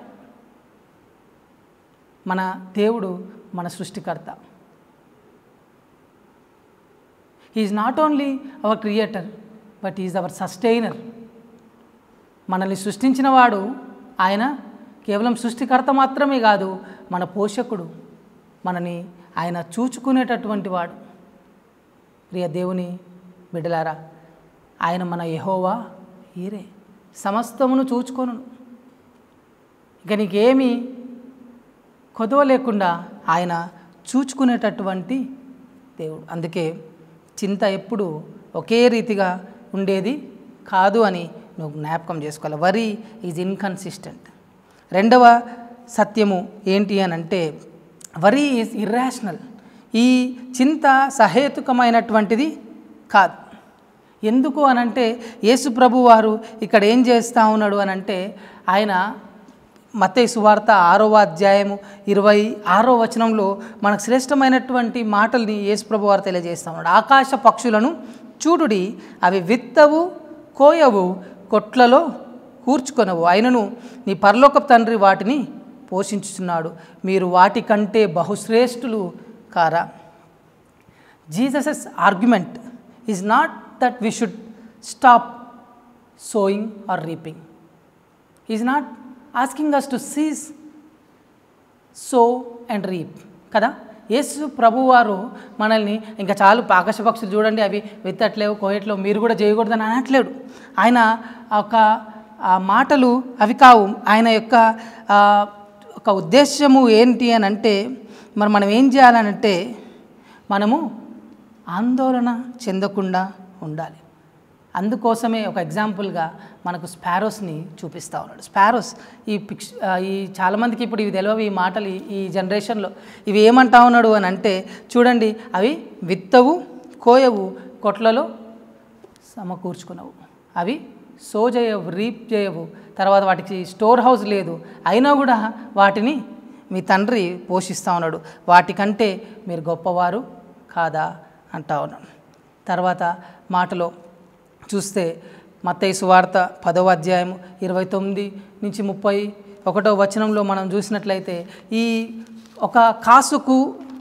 మన దేవుడు మన సృష్టికర్త. He is not only our creator but is our sustainer. మనల్ని సృష్టించిన వాడు ఆయన కేవలం సృష్టికర్త మాత్రమే కాదు, మన పోషకుడు, మనని ఆయన చూచుకునేటటువంటి వాడు. ప్రియ దేవుని బిడ్డలారా, ఆయన మన యెహోవా ఈరే, సమస్తమును చూచుకొను. ఇక నీకేమీ కొదవ లేకుండా ఆయన చూచుకునేటటువంటి దేవుడు. అందుకే చింత ఎప్పుడు ఒకే రీతిగా ఉండేది కాదు అని నువ్వు జ్ఞాపకం చేసుకోవాలి. Worry is inconsistent. రెండవ సత్యము ఏంటి అని అంటే, వరీ ఈజ్ ఇర్రాషనల్. ఈ చింత సహేతుకమైనటువంటిది కాదు. ఎందుకు అనంటే, యేసు ప్రభు వారు ఇక్కడ ఏం చేస్తూ ఉన్నాడు అనంటే, ఆయన మత్తయి సువార్త 6వ అధ్యాయము 26వ వచనంలో మనకు శ్రేష్టమైనటువంటి మాటల్ని యేసు ప్రభు వారు తెలియజేస్తూ ఉన్నాడు. ఆకాశ పక్షులను చూడుడి, అవి విత్తవు, కోయవు, కొట్లలో కూర్చుకొనవు, అయినను నీ పరలోకపు తండ్రి వాటిని పోషించుచున్నాడు. మీరు వాటికంటే బహుశ్రేష్ఠులు కారా? Jesus argument is not that we should stop sowing or reaping. Is not asking us to cease sow and reap కదా. యేసు ప్రభువారు మనల్ని ఇంకా చాలు, ఆకాశ పక్షులు చూడండి అవి విత్తట్లేవు, కోయట్లేవు, మీరు కూడా చేయకూడదని అనట్లేడు. ఆయన ఆ మాటలు అవి కావు. ఆయన యొక్క ఒక ఉద్దేశము ఏంటి అని అంటే, మరి మనం ఏం చేయాలనంటే, మనము ఆందోళన చెందకుండా ఉండాలి. అందుకోసమే ఒక ఎగ్జాంపుల్గా మనకు స్పారోస్ని చూపిస్తూ ఉన్నాడు. స్పారోస్ ఈ చాలామందికి ఇప్పుడు ఇవి తెలియవు, ఈ మాటలు ఈ జనరేషన్లో. ఇవి ఏమంటా ఉన్నాడు అని అంటే, చూడండి, అవి విత్తవు, కోయవు, కొట్లలో సమకూర్చుకునవు, అవి సో చేయవు, రీప్ చేయవు, తర్వాత వాటికి స్టోర్ హౌస్ లేదు, అయినా కూడా వాటిని మీ తండ్రి పోషిస్తూ ఉన్నాడు. వాటికంటే మీరు గొప్పవారు కాదా అంటా ఉన్నాడు. తర్వాత మాటలో చూస్తే మత్తయి సువార్త 10వ అధ్యాయం 29 నుంచి 31వ వచనంలో మనం చూసినట్లయితే, ఈ ఒక కాసుకు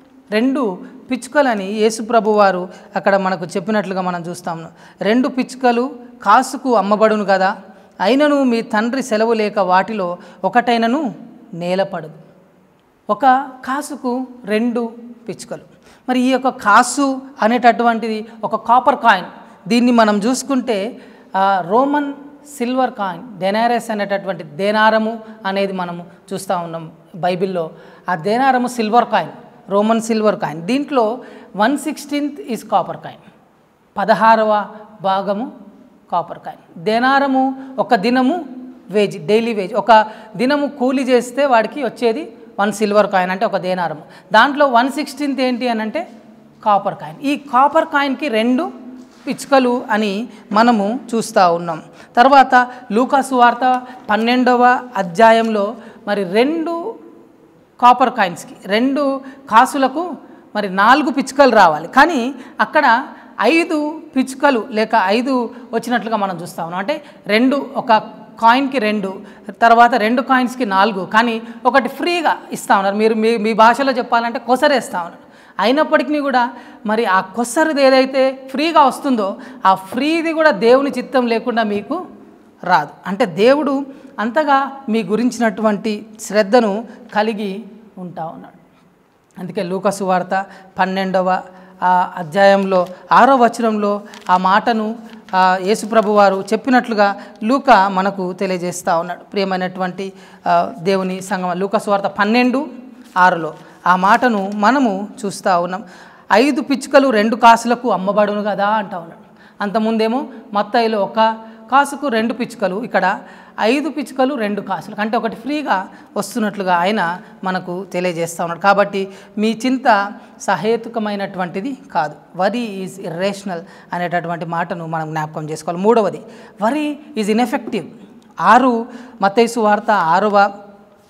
2 పిచ్చుకలని యేసు ప్రభు వారు అక్కడ మనకు చెప్పినట్లుగా మనం చూస్తాము. 2 పిచ్చుకలు కాసుకు అమ్మబడును కదా, అయినను మీ తండ్రి సెలవు లేక వాటిలో ఒకటైనను నేలపడదు. ఒక కాసుకు 2 పిచ్చుకలు. మరి ఈ యొక్క కాసు అనేటటువంటిది ఒక కాపర్ కాయిన్. దీన్ని మనం చూసుకుంటే రోమన్ సిల్వర్ కాయిన్, డెనారస్ అనేటటువంటి దేనారము అనేది మనము చూస్తూ ఉన్నాం బైబిల్లో. ఆ దేనారము silver coin, Roman silver coin. దీంట్లో 1/16 ఈజ్ కాపర్ కాయిన్, 16వ భాగము కాపర్ కాయిన్. దేనారము ఒక దినము వేజ్, డైలీ వేజ్, ఒక దినము కూలి చేస్తే వాడికి వచ్చేది 1 సిల్వర్ కాయిన్, అంటే ఒక దేనారము. దాంట్లో 1/16 ఏంటి అని అంటే కాపర్ కాయిన్. ఈ కాపర్ కాయిన్కి 2 పిచ్చుకలు అని మనము చూస్తూ ఉన్నాం. తర్వాత లూకా సువార్త 12వ అధ్యాయంలో మరి 2 కాపర్ కాయిన్స్కి, 2 కాసులకు మరి 4 పిచ్చుకలు రావాలి, కానీ అక్కడ 5 పిచ్చుకలు లేక 5 వచ్చినట్లుగా మనం చూస్తూ ఉన్నాం. అంటే 2, ఒక కాయిన్కి 2, తర్వాత 2 కాయిన్స్కి 4, కానీ ఒకటి ఫ్రీగా ఇస్తూ ఉన్నారు. మీరు మీ భాషలో చెప్పాలంటే కొసరేస్తూ ఉన్నారు. అయినప్పటికీ కూడా మరి ఆ కొసరిది ఏదైతే ఫ్రీగా వస్తుందో ఆ ఫ్రీది కూడా దేవుని చిత్తం లేకుండా మీకు రాదు. అంటే దేవుడు అంతగా మీ గురించినటువంటి శ్రద్ధను కలిగి ఉంటా ఉన్నాడు. అందుకే లూకా సువార్త 12వ అధ్యాయంలో 6వ వచనంలో ఆ మాటను యేసుప్రభు వారు చెప్పినట్లుగా లూకా మనకు తెలియజేస్తూ ఉన్నాడు. ప్రియమైనటువంటి దేవుని సంగమ, లూకా సువార్త 12:6లో ఆ మాటను మనము చూస్తూ ఉన్నాం. 5 పిచ్చుకలు 2 కాసులకు అమ్మబడును కదా అంటా ఉన్నాడు. అంతకుముందేమో మత్తయిలో 1 కాసుకు 2 పిచ్చుకలు, ఇక్కడ 5 పిచ్చుకలు 2 కాసులకు, అంటే ఒకటి ఫ్రీగా వస్తున్నట్లుగా ఆయన మనకు తెలియజేస్తూ ఉన్నాడు. కాబట్టి మీ చింత సహేతుకమైనటువంటిది కాదు. వరీ ఈజ్ ఇర్రేషనల్ అనేటటువంటి మాటను మనం జ్ఞాపకం చేసుకోవాలి. 3వది, వరీ ఈజ్ ఇన్ఎఫెక్టివ్. 6 మత్తయి సువార్త 6వ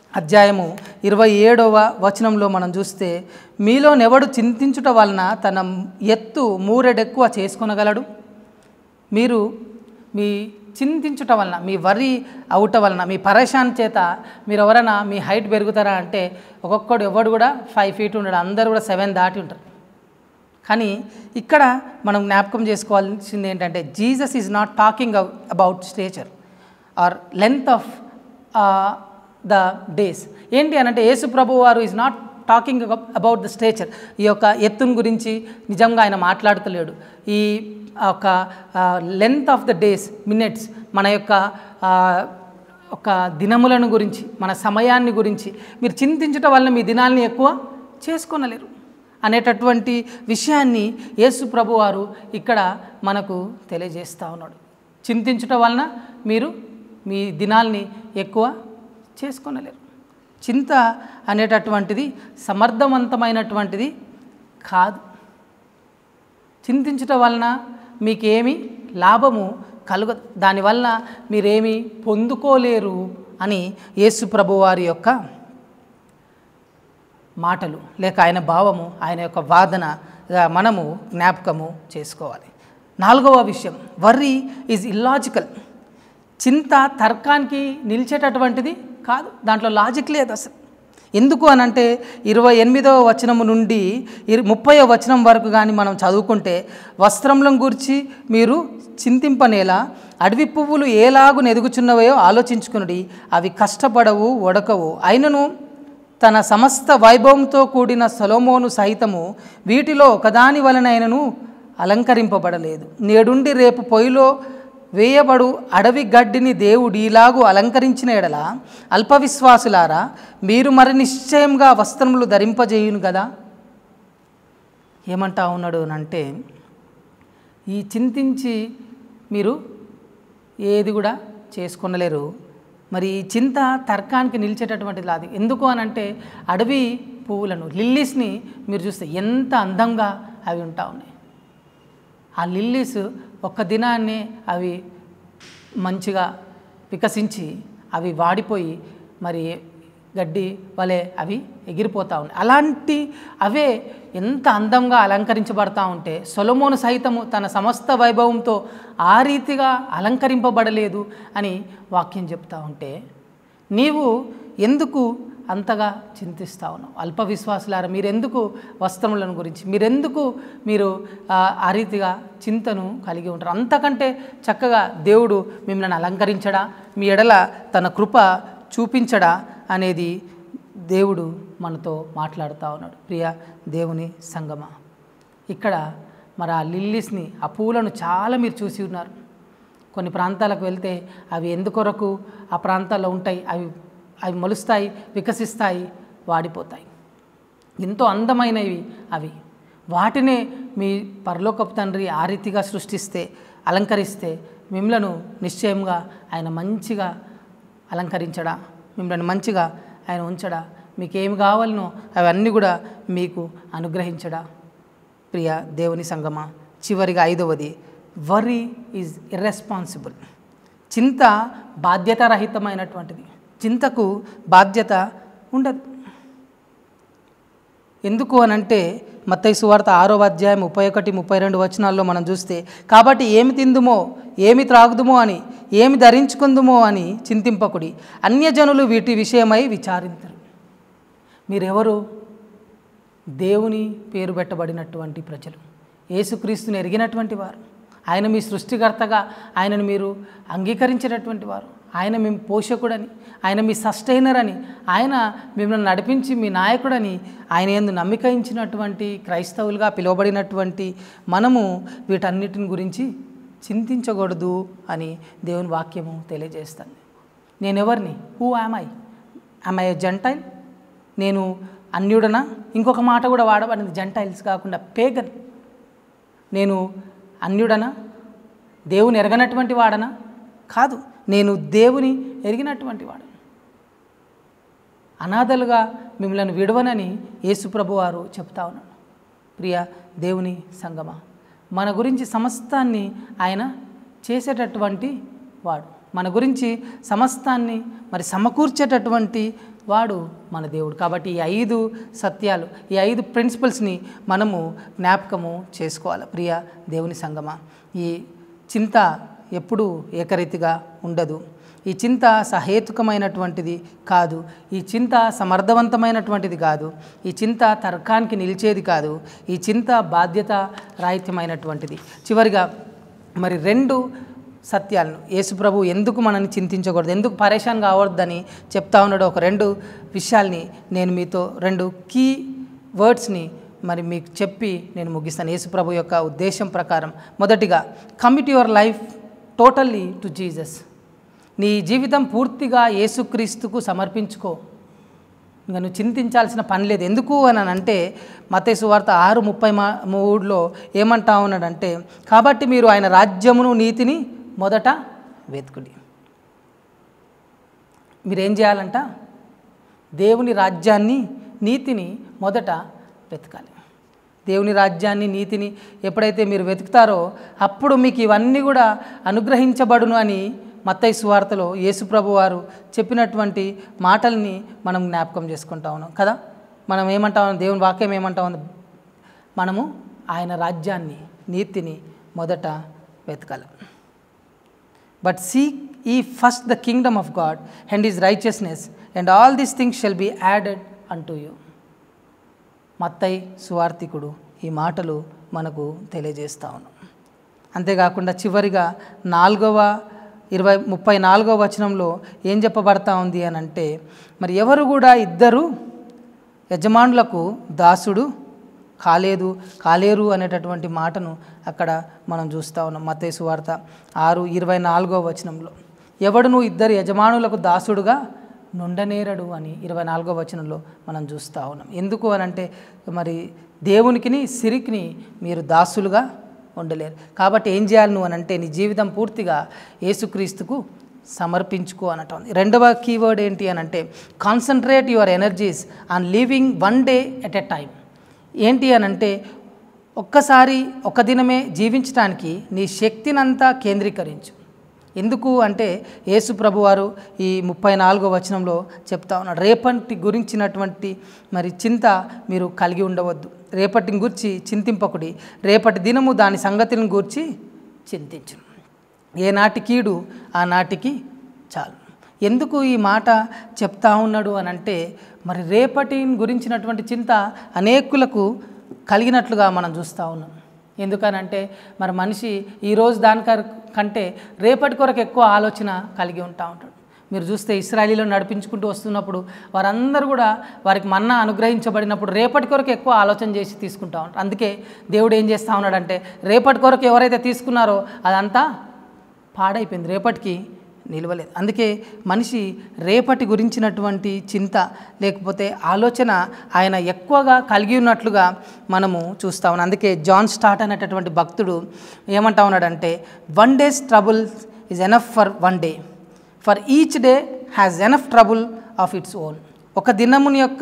అధ్యాయము 27వ వచనంలో మనం చూస్తే, మీలోనెవడు చింతించుట వలన తన ఎత్తు మూరెడెక్కువ చేసుకొనగలడు? మీరు మీ చింతించుట వలన, మీ వరి అవుట వలన, మీ పరేషాన్ చేత మీరు ఎవరైనా మీ హైట్ పెరుగుతారా అంటే ఒక్కొక్కడు ఎవడు కూడా 5 feet ఉండడు, అందరూ కూడా 7 దాటి ఉంటారు. కానీ ఇక్కడ మనం జ్ఞాపకం చేసుకోవాల్సింది ఏంటంటే, Jesus is not talking about stature or length of the days. ఏంటి అనంటే, యేసు ప్రభు వారు is not talking about the stature, ఈ యొక్క ఎత్తుని గురించి నిజంగా ఆయన మాట్లాడుతలేడు. ఈ ఒక length of the days, minutes, మన యొక్క ఒక దినములను గురించి, మన సమయాన్ని గురించి మీరు చింతించటం వల్ల మీ దినాల్ని ఎక్కువ చేసుకోనలేరు అనేటటువంటి విషయాన్ని యేసు ప్రభు వారు ఇక్కడ మనకు తెలియజేస్తూ ఉన్నాడు. చింతించటం వలన మీరు మీ దినాల్ని ఎక్కువ చేసుకోనలేరు. చింత అనేటటువంటిది సమర్థవంతమైనటువంటిది కాదు. చింతించటం వలన మీకేమి లాభము కలుగదు, దానివల్ల మీరేమీ పొందుకోలేరు అని యేసు ప్రభువారి యొక్క మాటలు లేక ఆయన భావము, ఆయన యొక్క వాదనగా మనము జ్ఞాపకము చేసుకోవాలి. 4వ విషయం, వర్రీ ఈజ్ ఇల్లాజికల్. చింత తర్కానికి నిలిచేటటువంటిది కాదు, దాంట్లో లాజిక్ లేదు అసలు. ఎందుకు అనంటే 28వ వచనము నుండి 30వ వచనం వరకు కానీ మనం చదువుకుంటే, వస్త్రములను గురించి మీరు చింతింపనేలా, అడవి పువ్వులు ఏలాగు ఎదుగుచున్నవయో ఆలోచించుకునుడి, అవి కష్టపడవు వడకవు, అయినను తన సమస్త వైభవంతో కూడిన సొలొమోను సహితము వీటిలో ఒకదాని వలనైనను అలంకరింపబడలేదు. నేడుండి రేపు పొయ్యిలో వేయబడు అడవి గడ్డిని దేవుడు ఇలాగూ అలంకరించిన ఎడల, అల్పవిశ్వాసులారా, మీరు మరి నిశ్చయంగా వస్త్రములు ధరింపజేయును కదా. ఏమంటా ఉన్నాడు అంటే, ఈ చింతించి మీరు ఏది కూడా చేసుకొనలేరు. మరి ఈ చింత తర్కానికి నిలిచేటటువంటిది కాదు. ఎందుకు అనంటే, అడవి పువ్వులను, లిల్లీస్ని మీరు చూస్తే ఎంత అందంగా అవి ఉంటా ఉన్నాయి. ఆ లిల్లీస్ ఒక్క దినాన్నే అవి మంచిగా వికసించి అవి వాడిపోయి మరి గడ్డి వలె అవి ఎగిరిపోతూ ఉన్నాయి. అలాంటి అవే ఎంత అందంగా అలంకరించబడతా ఉంటే, సొలొమోను సైతము తన సమస్త వైభవంతో ఆ రీతిగా అలంకరింపబడలేదు అని వాక్యం చెప్తా ఉంటే, నీవు ఎందుకు అంతగా చింతిస్తూ ఉన్నావు? అల్ప విశ్వాసులారా, మీరెందుకు వస్త్రములను గురించి, మీరు ఆ రీతిగా చింతను కలిగి ఉంటారు? అంతకంటే చక్కగా దేవుడు మిమ్మల్ని అలంకరించడా, మీ ఎడల తన కృప చూపించడా అనేది దేవుడు మనతో మాట్లాడుతూ ఉన్నాడు. ప్రియ దేవుని సంగమా, ఇక్కడ మరి ఆ లిల్లీస్ని, ఆ పూలను చాలా మీరు చూసి ఉన్నారు. కొన్ని ప్రాంతాలకు వెళ్తే అవి ఎందుకొరకు ఆ ప్రాంతాల్లో ఉంటాయి, అవి మొలుస్తాయి, వికసిస్తాయి, వాడిపోతాయి. ఎంతో అందమైనవి అవి. వాటినే మీ పరలోకపు తండ్రి ఆ రీతిగా సృష్టిస్తే, అలంకరిస్తే, మిమ్మలను నిశ్చయంగా ఆయన మంచిగా అలంకరించడా, మిమ్మల్ని మంచిగా ఆయన ఉంచడా, మీకేమి కావాలనో అవన్నీ కూడా మీకు అనుగ్రహించడా. ప్రియ దేవుని సంగమా, చివరిగా 5వది, వరీ ఈజ్ ఇర్రెస్పాన్సిబుల్. చింత బాధ్యతారహితమైనటువంటిది. చింతకు బాధ్యత ఉండదు. ఎందుకు అనంటే, మత్తయి సువార్త 6వ అధ్యాయం 31, 32 వచనాల్లో మనం చూస్తే, కాబట్టి ఏమి తిందుమో, ఏమి త్రాగుదుమో అని, ఏమి ధరించుకుందుమో అని చింతింపకుడి, అన్యజనులు వీటి విషయమై విచారించరు. మీరెవరు? దేవుని పేరు పెట్టబడినటువంటి ప్రజలు, యేసుక్రీస్తుని ఎరిగినటువంటి వారు, ఆయన మీ సృష్టికర్తగా ఆయనను మీరు అంగీకరించినటువంటి వారు, ఆయన మీ పోషకుడని, ఆయన మీ సస్టైనర్ అని, ఆయన మిమ్మల్ని నడిపించి మీ నాయకుడని ఆయన యందు నమ్మిక ఉంచినటువంటి క్రైస్తవులుగా పిలువబడినటువంటి మనము వీటన్నిటిని గురించి చింతించకూడదు అని దేవుని వాక్యము తెలియజేస్తుంది. నేనెవరిని? Who am I a gentile? నేను అన్యుడనా? ఇంకొక మాట కూడా వాడబడింది, జెంటైల్స్ కాకుండా పేగన్. నేను అన్యుడనా? దేవుని ఎరగనటువంటి వాడనా? కాదు, నేను దేవుని ఎరిగినటువంటి వాడు. అనాథలుగా మిమ్మల్ని విడవనని యేసుప్రభు వారు చెప్తా ఉన్నాడు. ప్రియ దేవుని సంగమా, మన గురించి సమస్తాన్ని ఆయన చేసేటటువంటి వాడు, మన గురించి సమస్తాన్ని మరి సమకూర్చేటటువంటి వాడు మన దేవుడు. కాబట్టి ఈ 5 సత్యాలు, ఈ 5 ప్రిన్సిపల్స్ని మనము జ్ఞాపకము చేసుకోవాలి. ప్రియ దేవుని సంగమా, ఈ చింత ఎప్పుడూ ఏకరీతిగా ఉండదు. ఈ చింత సహేతుకమైనటువంటిది కాదు. ఈ చింత సమర్థవంతమైనటువంటిది కాదు. ఈ చింత తర్కానికి నిలిచేది కాదు. ఈ చింత బాధ్యత రాహిత్యమైనటువంటిది. చివరిగా మరి 2 సత్యాలను యేసుప్రభు ఎందుకు మనల్ని చింతించకూడదు, ఎందుకు పరేషాన్ కావద్దని చెప్తా ఉన్నాడు. ఒక 2 విషయాల్ని నేను మీతో 2 కీ వర్డ్స్ని మరి మీకు చెప్పి నేను ముగిస్తాను. యేసుప్రభు యొక్క ఉద్దేశం ప్రకారం మొదటిగా, commit your life totally to Jesus. నీ జీవితం పూర్తిగా యేసుక్రీస్తుకు సమర్పించుకో. ఇంకా నువ్వు చింతించాల్సిన పని లేదు. ఎందుకు అని అంటే మత్తయి సువార్త 6:33లో ఏమంటా ఉన్నాడంటే, కాబట్టి మీరు ఆయన రాజ్యమును నీతిని మొదట వెతుకుడి. మీరేం చేయాలంట? దేవుని రాజ్యాన్ని నీతిని మొదట వెతకాలి. దేవుని రాజ్యాన్ని నీతిని ఎప్పుడైతే మీరు వెతుకుతారో అప్పుడు మీకు ఇవన్నీ కూడా అనుగ్రహించబడును అని మత్తయి సువార్తలో యేసుప్రభు వారు చెప్పినటువంటి మాటల్ని మనం జ్ఞాపకం చేసుకుంటా ఉన్నాం కదా. మనం ఏమంటా ఉన్నాం, దేవుని వాక్యం ఏమంటా ఉంది, మనము ఆయన రాజ్యాన్ని నీతిని మొదట వెతకాలి. But seek ye first the kingdom of God and his righteousness and all these things shall be added unto you. Mattayi సువార్తికుడు ఈ మాటలు మనకు తెలియజేస్తా ఉన్నాం. అంతేకాకుండా చివరిగా 34వ వచనంలో ఏం చెప్పబడతా ఉంది అని అంటే, మరి ఎవరు కూడా 2 యజమానులకు దాసుడు కాలేరు అనేటటువంటి మాటను అక్కడ మనం చూస్తూ ఉన్నాం. మత్తయి సువార్త 6:24వ వచనంలో ఎవడును 2 యజమానులకు దాసుడుగా నుండనేరడు అని 24వ వచనంలో మనం చూస్తూ ఉన్నాం. ఎందుకు అని అంటే మరి దేవునికిని సిరికిని మీరు దాసులుగా ఉండలేరు. కాబట్టి ఏం చేయాలి నువ్వు అని అంటే నీ జీవితం పూర్తిగా యేసుక్రీస్తుకు సమర్పించుకో అనటం. 2వ కీవర్డ్ ఏంటి అని అంటే concentrate your energies on living 1 day at a time. ఏంటి అని అంటే ఒక్కసారి ఒక దినమే జీవించడానికి నీ శక్తినంతా కేంద్రీకరించు. ఎందుకు అంటే యేసు ప్రభువారు ఈ 34వ వచనంలో చెప్తా ఉన్నాడు, రేపటి గురించినటువంటి మరి చింత మీరు కలిగి ఉండవద్దు. రేపటిని గూర్చి చింతింపకుడి, రేపటి దినము దాని సంగతిని గూర్చి చింతించును. ఏనాటి కీడు ఆనాటికి చాలు. ఎందుకు ఈ మాట చెప్తా ఉన్నాడు అని అంటే మరి రేపటి గురించినటువంటి చింత అనేకులకు కలిగినట్లుగా మనం చూస్తూ ఉన్నాం. ఎందుకనంటే మరి మనిషి ఈరోజు దానికంటే రేపటి కొరకు ఎక్కువ ఆలోచన కలిగి ఉంటాడు. మీరు చూస్తే ఇశ్రాయేలీలో నడిపించుకుంటూ వస్తున్నప్పుడు వారందరూ కూడా వారికి మన్నా అనుగ్రహించబడినప్పుడు రేపటి కొరకు ఎక్కువ ఆలోచన చేసి తీసుకుంటా ఉంటారు. అందుకే దేవుడు ఏం చేస్తూ ఉన్నాడంటే రేపటి కొరకు ఎవరైతే తీసుకున్నారో అదంతా పాడైపోయింది, రేపటికి నిలవలేదు. అందుకే మనిషి రేపటి గురించినటువంటి చింత లేకపోతే ఆలోచన ఆయన ఎక్కువగా కలిగి ఉన్నట్లుగా మనము చూస్తూ ఉన్నాం. అందుకే జాన్ స్టార్ట్ అనేటటువంటి భక్తుడు ఏమంటా ఉన్నాడంటే 1 day's trouble is enough for 1 day. For each day has enough trouble of its own. ఒక దినముని యొక్క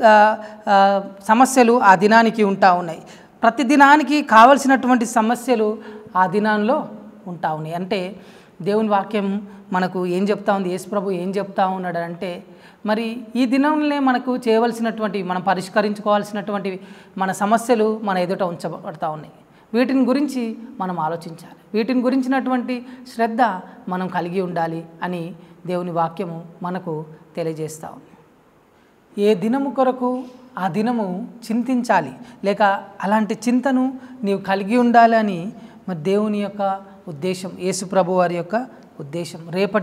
సమస్యలు ఆ దినానికి ఉంటా ఉన్నాయి. ప్రతి దినానికి కావలసినటువంటి సమస్యలు ఆ దినాల్లో ఉంటా ఉన్నాయి. అంటే దేవుని వాక్యం మనకు ఏం చెప్తా ఉంది, యేసు ప్రభు ఏం చెప్తా ఉన్నాడు అంటే మరి ఈ దినంలో మనకు చేయవలసినటువంటి మనం పరిష్కరించుకోవాల్సినటువంటి మన సమస్యలు మన ఎదుట ఉంచబడతా ఉన్నాయి. వీటిని గురించి మనం ఆలోచించాలి, వీటిని గురించినటువంటి శ్రద్ధ మనం కలిగి ఉండాలి అని దేవుని వాక్యము మనకు తెలియజేస్తూ ఉంది. ఏ దినము కొరకు ఆ దినము చింతించాలి, లేక అలాంటి చింతను నీవు కలిగి ఉండాలి అని మరి దేవుని యొక్క ఉద్దేశం, యేసు ప్రభు వారి యొక్క ఉద్దేశం.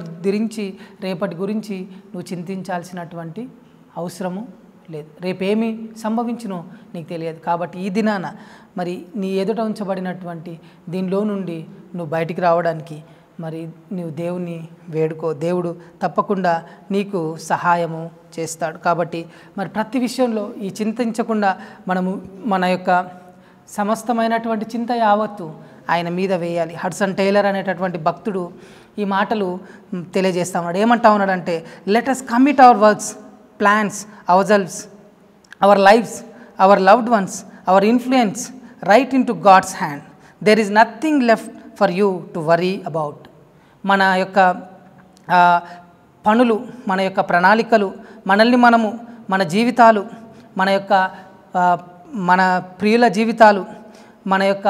రేపటి గురించి నువ్వు చింతించాల్సినటువంటి అవసరము లేదు. రేపేమి సంభవించునో నీకు తెలియదు. కాబట్టి ఈ దినాన మరి నీ ఎదుట ఉంచబడినటువంటి దీనిలో నుండి నువ్వు బయటికి రావడానికి మరి నువ్వు దేవుని వేడుకో. దేవుడు తప్పకుండా నీకు సహాయము చేస్తాడు. కాబట్టి మరి ప్రతి విషయంలో ఈ చింతించకుండా మనము మన యొక్క సమస్తమైనటువంటి చింత యావత్తు ఆయన మీద వేయాలి. హడ్సన్ టైలర్ అనేటటువంటి భక్తుడు ఈ మాటలు తెలియజేస్తా ఉన్నాడు. ఏమంటా ఉన్నాడంటే let us commit our works, plans, ourselves, our lives, our loved ones, our influence right into God's hand. There is nothing left for you to worry about. మన యొక్క పనులు, మన యొక్క ప్రణాళికలు, మనల్ని మనము, మన జీవితాలు, మన యొక్క మన ప్రియుల జీవితాలు, మన యొక్క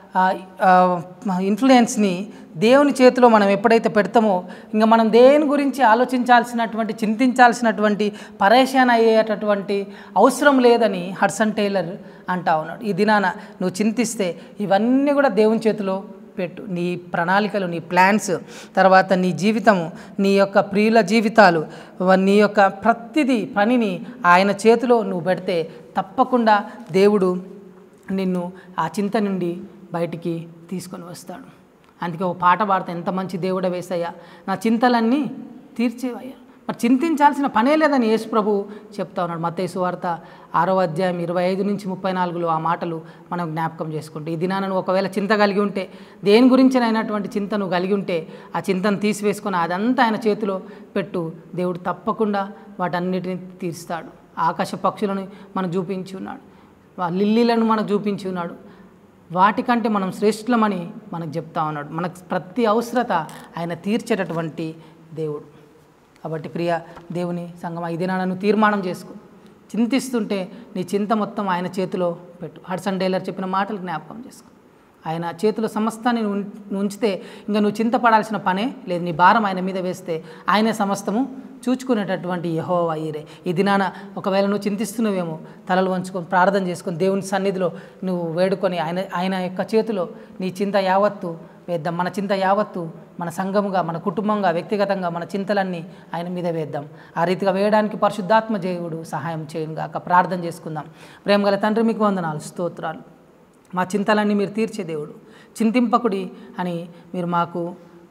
ఇన్ఫ్లుయెన్స్ని దేవుని చేతిలో మనం ఎప్పుడైతే పెడతామో ఇంకా మనం దేని గురించి ఆలోచించాల్సినటువంటి, చింతించాల్సినటువంటి, పరేషాన్ అయ్యేటటువంటి అవసరం లేదని హడ్సన్ టైలర్ అంటా ఉన్నాడు. ఈ దినాన నువ్వు చింతిస్తే ఇవన్నీ కూడా దేవుని చేతిలో పెట్టు. నీ ప్రణాళికలు, నీ ప్లాన్స్, తర్వాత నీ జీవితము, నీ యొక్క ప్రియుల జీవితాలు, నీ యొక్క ప్రతిదీ పనిని ఆయన చేతిలో నువ్వు పెడితే తప్పకుండా దేవుడు నిన్ను ఆ చింత నుండి బయటికి తీసుకొని వస్తాడు. అందుకే ఒక పాట పాడితే, ఎంత మంచి దేవుడ వేసయ్యా, నా చింతలన్నీ తీర్చేవయ్యా. మరి చింతించాల్సిన పనే లేదని యేసు ప్రభు చెప్తా ఉన్నాడు. మత్తయి సువార్త 6వ అధ్యాయం 25 నుంచి 34లో ఆ మాటలు మనం జ్ఞాపకం చేసుకుంటే, ఈ దినాన నువ్వు ఒకవేళ చింత కలిగి ఉంటే, దేని గురించినైనటువంటి చింత నువ్వు కలిగి ఉంటే ఆ చింతను తీసివేసుకొని అదంతా ఆయన చేతిలో పెట్టు. దేవుడు తప్పకుండా వాటన్నిటిని తీరుస్తాడు. ఆకాశ పక్షులను మనకు చూపించి ఉన్నాడు, లిల్లీలను మనకు చూపించి ఉన్నాడు. వాటికంటే మనం శ్రేష్ఠులమని మనకు చెప్తా ఉన్నాడు. మనకు ప్రతి అవసరత ఆయన తీర్చేటటువంటి దేవుడు. కాబట్టి ప్రియ దేవుని సంగమా, ఈ దినాలను తీర్మానం చేసుకో. చింతిస్తుంటే నీ చింత మొత్తం ఆయన చేతిలో పెట్టు. హడ్సన్ టైలర్ చెప్పిన మాటలు జ్ఞాపకం చేసుకో. ఆయన చేతిలో సమస్తాన్ని ఉంచితే ఇంకా నువ్వు చింతపడాల్సిన పనే లేదు. నీ భారం ఆయన మీద వేస్తే ఆయన సమస్తము చూచుకునేటటువంటి యెహోవా ఈరే. ఈ దినాన ఒకవేళ నువ్వు చింతిస్తున్నావేమో, తలలు వంచుకొని ప్రార్థన చేసుకొని దేవుని సన్నిధిలో నువ్వు వేడుకొని ఆయన యొక్క చేతిలో నీ చింత యావత్తు వేద్దాం. మన చింత యావత్తు మన సంఘముగా, మన కుటుంబంగా, వ్యక్తిగతంగా మన చింతలన్నీ ఆయన మీద వేద్దాం. ఆ రీతిగా వేయడానికి పరిశుద్ధాత్మ దేవుడు సహాయం చేయనుగాక. ప్రార్థన చేసుకుందాం. ప్రేమగల తండ్రి, మీకు వందనాలు, స్తోత్రాలు. మా చింతలన్నీ మీరు తీర్చే దేవుడు, చింతింపకుడి అని మీరు మాకు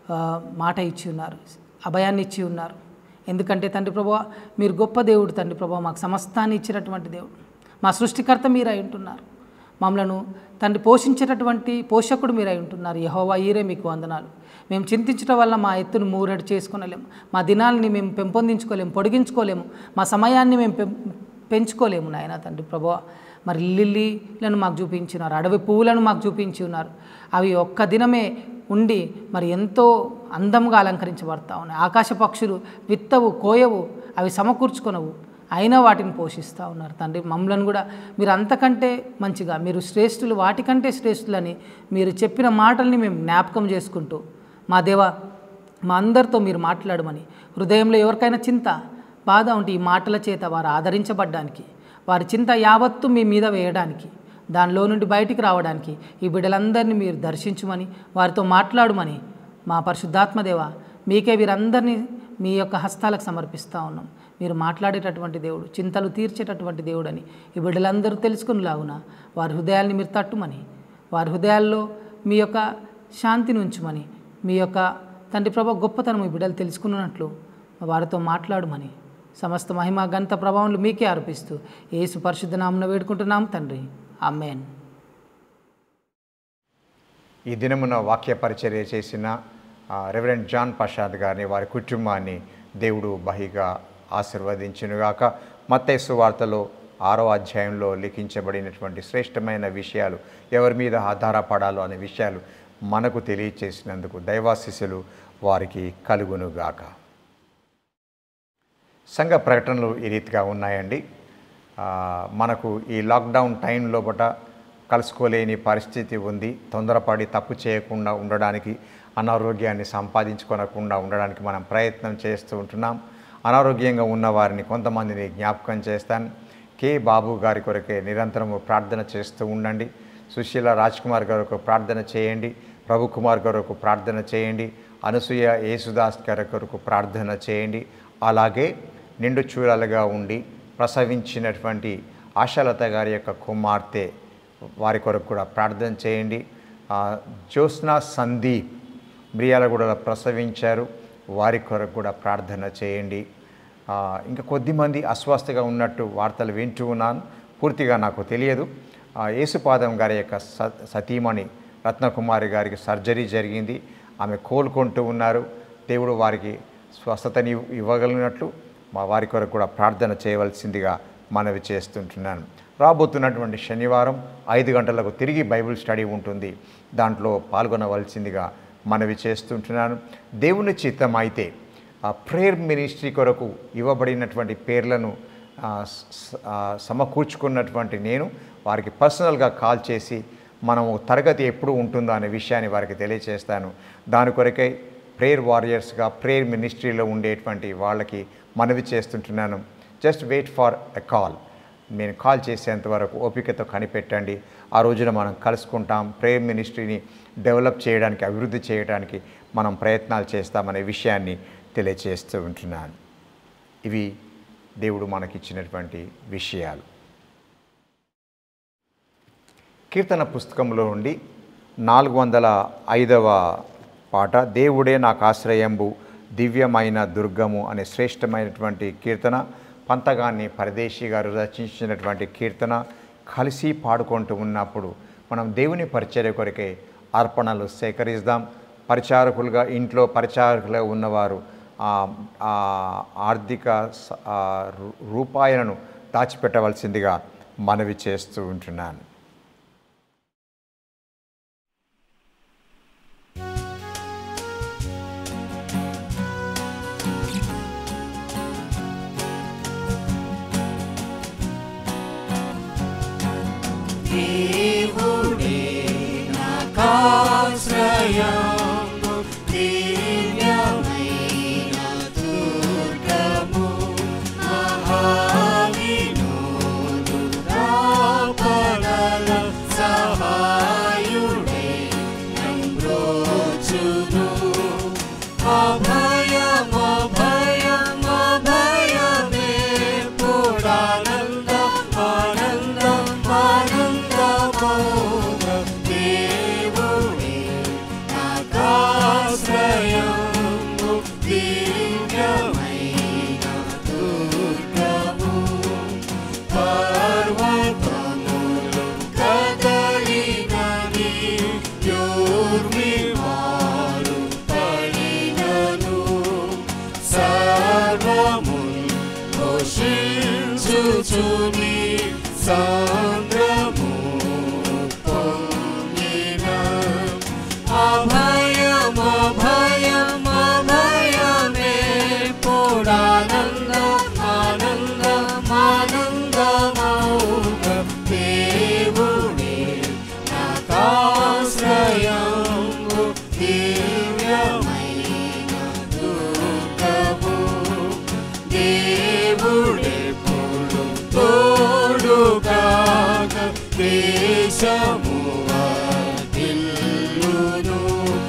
మాట ఇచ్చి ఉన్నారు, అభయాన్ని ఇచ్చి ఉన్నారు. ఎందుకంటే తండ్రి ప్రభువా, మీరు గొప్ప దేవుడు. తండ్రి ప్రభువా, మాకు సమస్తాన్ని ఇచ్చినటువంటి దేవుడు, మా సృష్టికర్త మీరు అయి ఉంటున్నారు. మమ్మలను తండ్రి పోషించేటటువంటి పోషకుడు మీరు అయి ఉంటున్నారు. యెహోవా ఈరే, మీకు వందనాలు. మేము చింతించడం వల్ల మా ఎత్తును మూరెడు చేసుకొనలేము, మా దినాలని మేము పెంపొందించుకోలేము, పొడిగించుకోలేము, మా సమయాన్ని మేము పెంచుకోలేము నాయన తండ్రి ప్రభువా. మరి లిల్లీలను మాకు చూపించినారు, అడవి పువ్వులను మాకు చూపించి ఉన్నారు. అవి ఒక్క దినమే ఉండి మరి ఎంతో అందంగా అలంకరించబడతా ఉన్నాయి. ఆకాశ పక్షులు విత్తవు, కోయవు, అవి సమకూర్చుకొనవు, అయినా వాటిని పోషిస్తూ ఉన్నారు. తండ్రి, మమ్మల్ని కూడా మీరు అంతకంటే మంచిగా, మీరు శ్రేష్ఠులు, వాటికంటే శ్రేష్ఠులని మీరు చెప్పిన మాటల్ని మేము జ్ఞాపకం చేసుకుంటూ, మా దేవ మా అందరితో మీరు మాట్లాడమని, హృదయంలో ఎవరికైనా చింత, బాధ ఉంటే ఈ మాటల చేత వారు ఆదరించబడ్డానికి, వారి చింత యావత్తు మీ మీద వేయడానికి, దానిలో నుండి బయటికి రావడానికి ఈ బిడ్డలందరినీ మీరు దర్శించుమని, వారితో మాట్లాడమని మా పరిశుద్ధాత్మదేవ మీకే వీరందరినీ మీ యొక్క హస్తాలకు సమర్పిస్తూ ఉన్నాం. మీరు మాట్లాడేటటువంటి దేవుడు, చింతలు తీర్చేటటువంటి దేవుడని ఈ బిడ్డలందరూ తెలుసుకునిలాగున వారి హృదయాల్ని మీరు తట్టుమని, వారి హృదయాల్లో మీ యొక్క శాంతిని ఉంచుమని, మీ యొక్క తండ్రి ప్రభా గొప్పతనం ఈ బిడ్డలు తెలుసుకున్నట్లు వారితో మాట్లాడమని, సమస్త మహిమ ఘనత ప్రభావాలు మీకే అర్పిస్తూ యేసు పరిశుద్ధ నామమున వేడుకుంటున్నాం తండ్రి, ఆమేన్. ఈ దినమున వాక్య పరిచర్య చేసిన రెవరెండ్ జాన్ ప్రసాద్ గారిని, వారి కుటుంబాన్ని దేవుడు బహిగా ఆశీర్వదించునుగాక. మత్తయి సువార్తలో 6వ అధ్యాయంలో లిఖించబడినటువంటి శ్రేష్టమైన విషయాలు, ఎవరి మీద ఆధారపడాలో అనే విషయాలు మనకు తెలియచేసినందుకు దైవాశీస్సులు వారికి కలుగునుగాక. సంఘ ప్రకటనలు ఈ రీతిగా ఉన్నాయండి. మనకు ఈ లాక్డౌన్ టైంలో కలుసుకోలేని పరిస్థితి ఉంది. తొందరపడి తప్పు చేయకుండా ఉండడానికి, అనారోగ్యాన్ని సంపాదించుకోనకుండా ఉండడానికి మనం ప్రయత్నం చేస్తూ ఉంటున్నాం. అనారోగ్యంగా ఉన్న వారిని కొంతమందిని జ్ఞాపకం చేస్తాను. కే బాబు గారి కొరకే నిరంతరము ప్రార్థన చేస్తూ ఉండండి. సుశీల రాజ్ కుమార్ గారికి ప్రార్థన చేయండి. ప్రభు కుమార్ గారికి ప్రార్థన చేయండి. అనసూయ యేసుదాస్ గారి కొరకు ప్రార్థన చేయండి. అలాగే నిండు చూరాలుగా ఉండి ప్రసవించినటువంటి ఆశాలత గారి యొక్క కుమార్తె, వారి కొరకు కూడా ప్రార్థన చేయండి. జ్యోత్స్నా సందీప్ మిర్యాలగూడలో ప్రసవించారు, వారి కొరకు కూడా ప్రార్థన చేయండి. ఇంకా కొద్దిమంది అస్వస్థగా ఉన్నట్టు వార్తలు వింటూ ఉన్నాను, పూర్తిగా నాకు తెలియదు. యేసుపాదం గారి యొక్క సతీమణి రత్నకుమారి గారికి సర్జరీ జరిగింది, ఆమె కోలుకుంటూ ఉన్నారు. దేవుడు వారికి స్వస్థతని ఇవ్వగలిగినట్లు మా వారి కొరకు కూడా ప్రార్థన చేయవలసిందిగా మనవి చేస్తుంటున్నాను. రాబోతున్నటువంటి శనివారం 5 గంటలకు తిరిగి బైబిల్ స్టడీ ఉంటుంది, దాంట్లో పాల్గొనవలసిందిగా మనవి చేస్తుంటున్నాను. దేవుని చిత్తం అయితే ప్రేయర్ మినిస్ట్రీ కొరకు ఇవ్వబడినటువంటి పేర్లను సమకూర్చుకున్నటువంటి నేను వారికి పర్సనల్గా కాల్ చేసి మనము తరగతి ఎప్పుడు ఉంటుందో అనే విషయాన్ని వారికి తెలియజేస్తాను. దాని కొరకై ప్రేయర్ వారియర్స్గా ప్రేయర్ మినిస్ట్రీలో ఉండేటువంటి వాళ్ళకి మనవి చేస్తుంటున్నాను. Just wait for a call. నేను కాల్ చేసేంత వరకు ఓపికతో కనిపెట్టండి. ఆ రోజున మనం కలుసుకుంటాం. ప్రేయర్ మినిస్ట్రీని డెవలప్ చేయడానికి, అభివృద్ధి చేయడానికి మనం ప్రయత్నాలు చేస్తామనే విషయాన్ని తెలియజేస్తూ ఉంటున్నాను. ఇవి దేవుడు మనకిచ్చినటువంటి విషయాలు. కీర్తన పుస్తకంలో నుండి 405వ పాట, దేవుడే నాకు ఆశ్రయంబు దివ్యమైన దుర్గము అనే శ్రేష్టమైనటువంటి కీర్తన. పంతగాన్ని పరదేశీ గారు రచించినటువంటి కీర్తన. కలిసి పాడుకుంటూ ఉన్నప్పుడు మనం దేవుని పరిచర్య కొరకే అర్పణలు సేకరిద్దాం. పరిచారకులుగా, ఇంట్లో పరిచారకులుగా ఉన్నవారు ఆర్థిక రూపాయలను దాచిపెట్టవలసిందిగా మనవి చేస్తూ ఉంటున్నాను. దేవుడే నాకాశ్రయము దివ్యమైన దుర్గము మహావినోదు రాపదల సహాయుడే నమ్రోచును అభయమే పూడానందం దేవుడే నాకాశ్రయము దివ్యమైన దుర్గము పర్వతములు కదలినవి యూర్మిమారు పడినను సర్వముల్ ఘోషించుచుని సాంద్రము పొంగిన అభయమే పూడానందమానందమౌగ దేవుడే నాకాశ్రయము దివ్యమైన దుర్గము దేవుడే తోడుగాక దేశము వర్ధిల్లును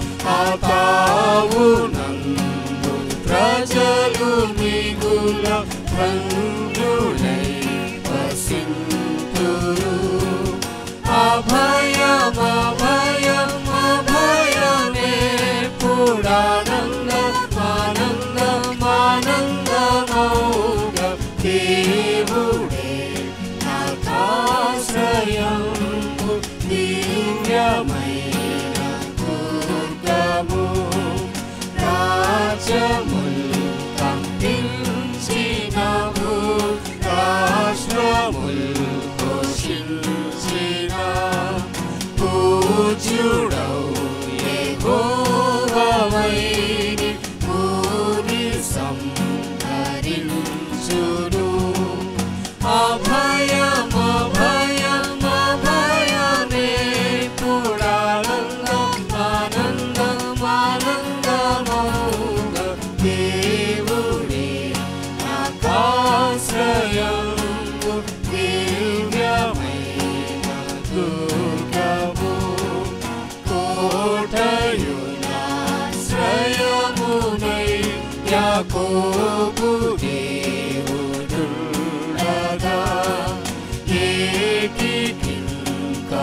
ఆతావునందు ప్రజలు మిగుల ధన్యులై వసింతురు అభయమే పూడానందమానందమౌగ దేవుడే నాకాశ్రయము దివ్యమైన దుర్గము రాజ్యముల్ కంపించినవు రాష్ట్రముల్ ఘోషించిన పూజ్యుడవు యెహోవావైని పూరి సంహరించును అభయమే పూడానందమానందమౌగ దేవుడే నాకాశ్రయము దివ్యమైన దుర్గము కోటయునాశ్రయమునై యాకోబు దేవుడుండగా ఏకికింకా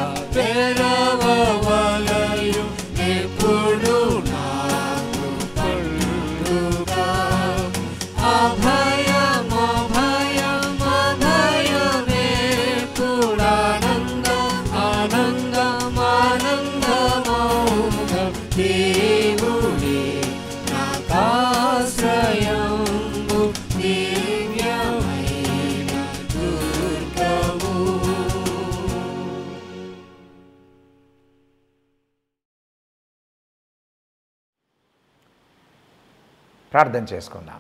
తెరవవలయు ఎప్పుడు నాకు పండుగా అభయమే పూడానందమానందమౌగ దేవుడే నాకాశ్రయము ప్రార్థన చేసుకుందాం.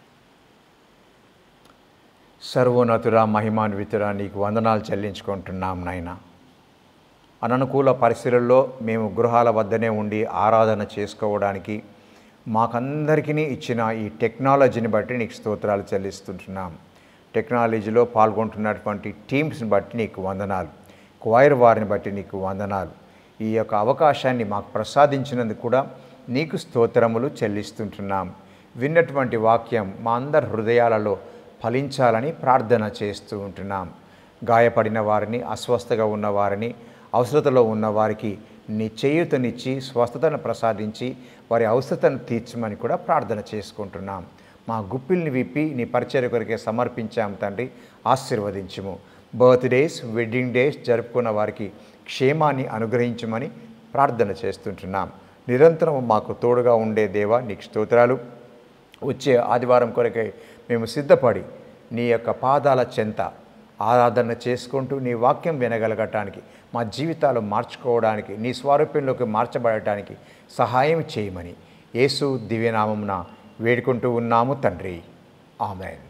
సర్వోన్నతుడా, మహిమాన్వితుడా, నీకు వందనాలు చెల్లించుకుంటున్నాం నాయన. అననుకూల పరిస్థితుల్లో మేము గృహాల వద్దనే ఉండి ఆరాధన చేసుకోవడానికి మాకందరికీ ఇచ్చిన ఈ టెక్నాలజీని బట్టి నీకు స్తోత్రాలు చెల్లిస్తుంటున్నాం. టెక్నాలజీలో పాల్గొంటున్నటువంటి టీమ్స్ని బట్టి నీకు వందనాలు, క్వైర్ వారిని బట్టి నీకు వందనాలు. ఈ యొక్క అవకాశాన్ని మాకు ప్రసాదించినందుకు కూడా నీకు స్తోత్రములు చెల్లిస్తుంటున్నాం. విన్నటువంటి వాక్యం మా అందరి హృదయాలలో ఫలించాలని ప్రార్థన చేస్తూ ఉంటున్నాం. గాయపడిన వారిని, అస్వస్థగా ఉన్న వారిని, అవసరతలో ఉన్న వారికి నీ చేయూతనిచ్చి స్వస్థతను ప్రసాదించి వారి అవసరతను తీర్చమని కూడా ప్రార్థన చేసుకుంటున్నాం. మా గుప్పిల్ని విప్పి నీ పరిచర్య కొరకే సమర్పించాము తండ్రి, ఆశీర్వదించుము. బర్త్డేస్, వెడ్డింగ్ డేస్ జరుపుకున్న వారికి క్షేమాన్ని అనుగ్రహించమని ప్రార్థన చేస్తుంటున్నాం. నిరంతరం మాకు తోడుగా ఉండే దేవా నీకు స్తోత్రాలు. వచ్చే ఆదివారం కొరకై మేము సిద్ధపడి నీ యొక్క పాదాల చెంత ఆరాధన చేసుకుంటూ నీ వాక్యం వినగలగటానికి, మా జీవితాలు మార్చుకోవడానికి, నీ స్వరూపంలోకి మార్చబడటానికి సహాయం చేయమని యేసు దివ్యనామమున వేడుకుంటూ ఉన్నాము తండ్రి. ఆమేన్.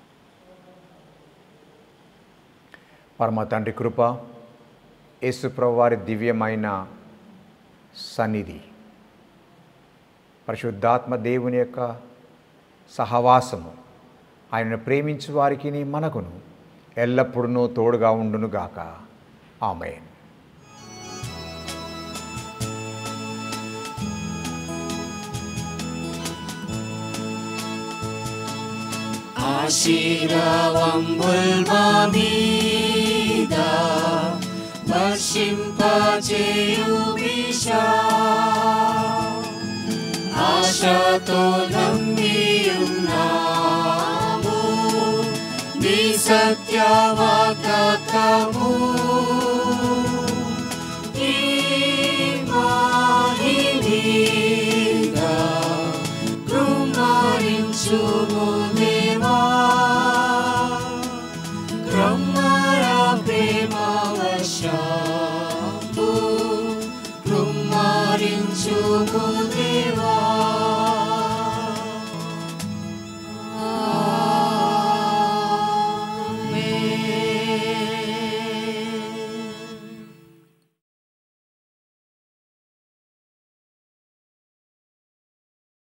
పరమ తండ్రి కృప, యేసు ప్రభువారి దివ్యమైన సన్నిధి, పరిశుద్ధాత్మ దేవుని యొక్క సహవాసము ఆయనను ప్రేమించు వారికి మనకును ఎల్లప్పుడూ తోడుగా ఉండునుగాక. ఆమేన్. ఆశీర్వాదముల్ మా మీద వర్షింపజేయుమిషా, ఆశతో నమ్మియున్నాము నీ సత్యవాక్యము. ఈ మాహి మీద కృమ్మరించుము దేవా, కృమ్మర ప్రేమవశము కృమ్మరించుము దేవా.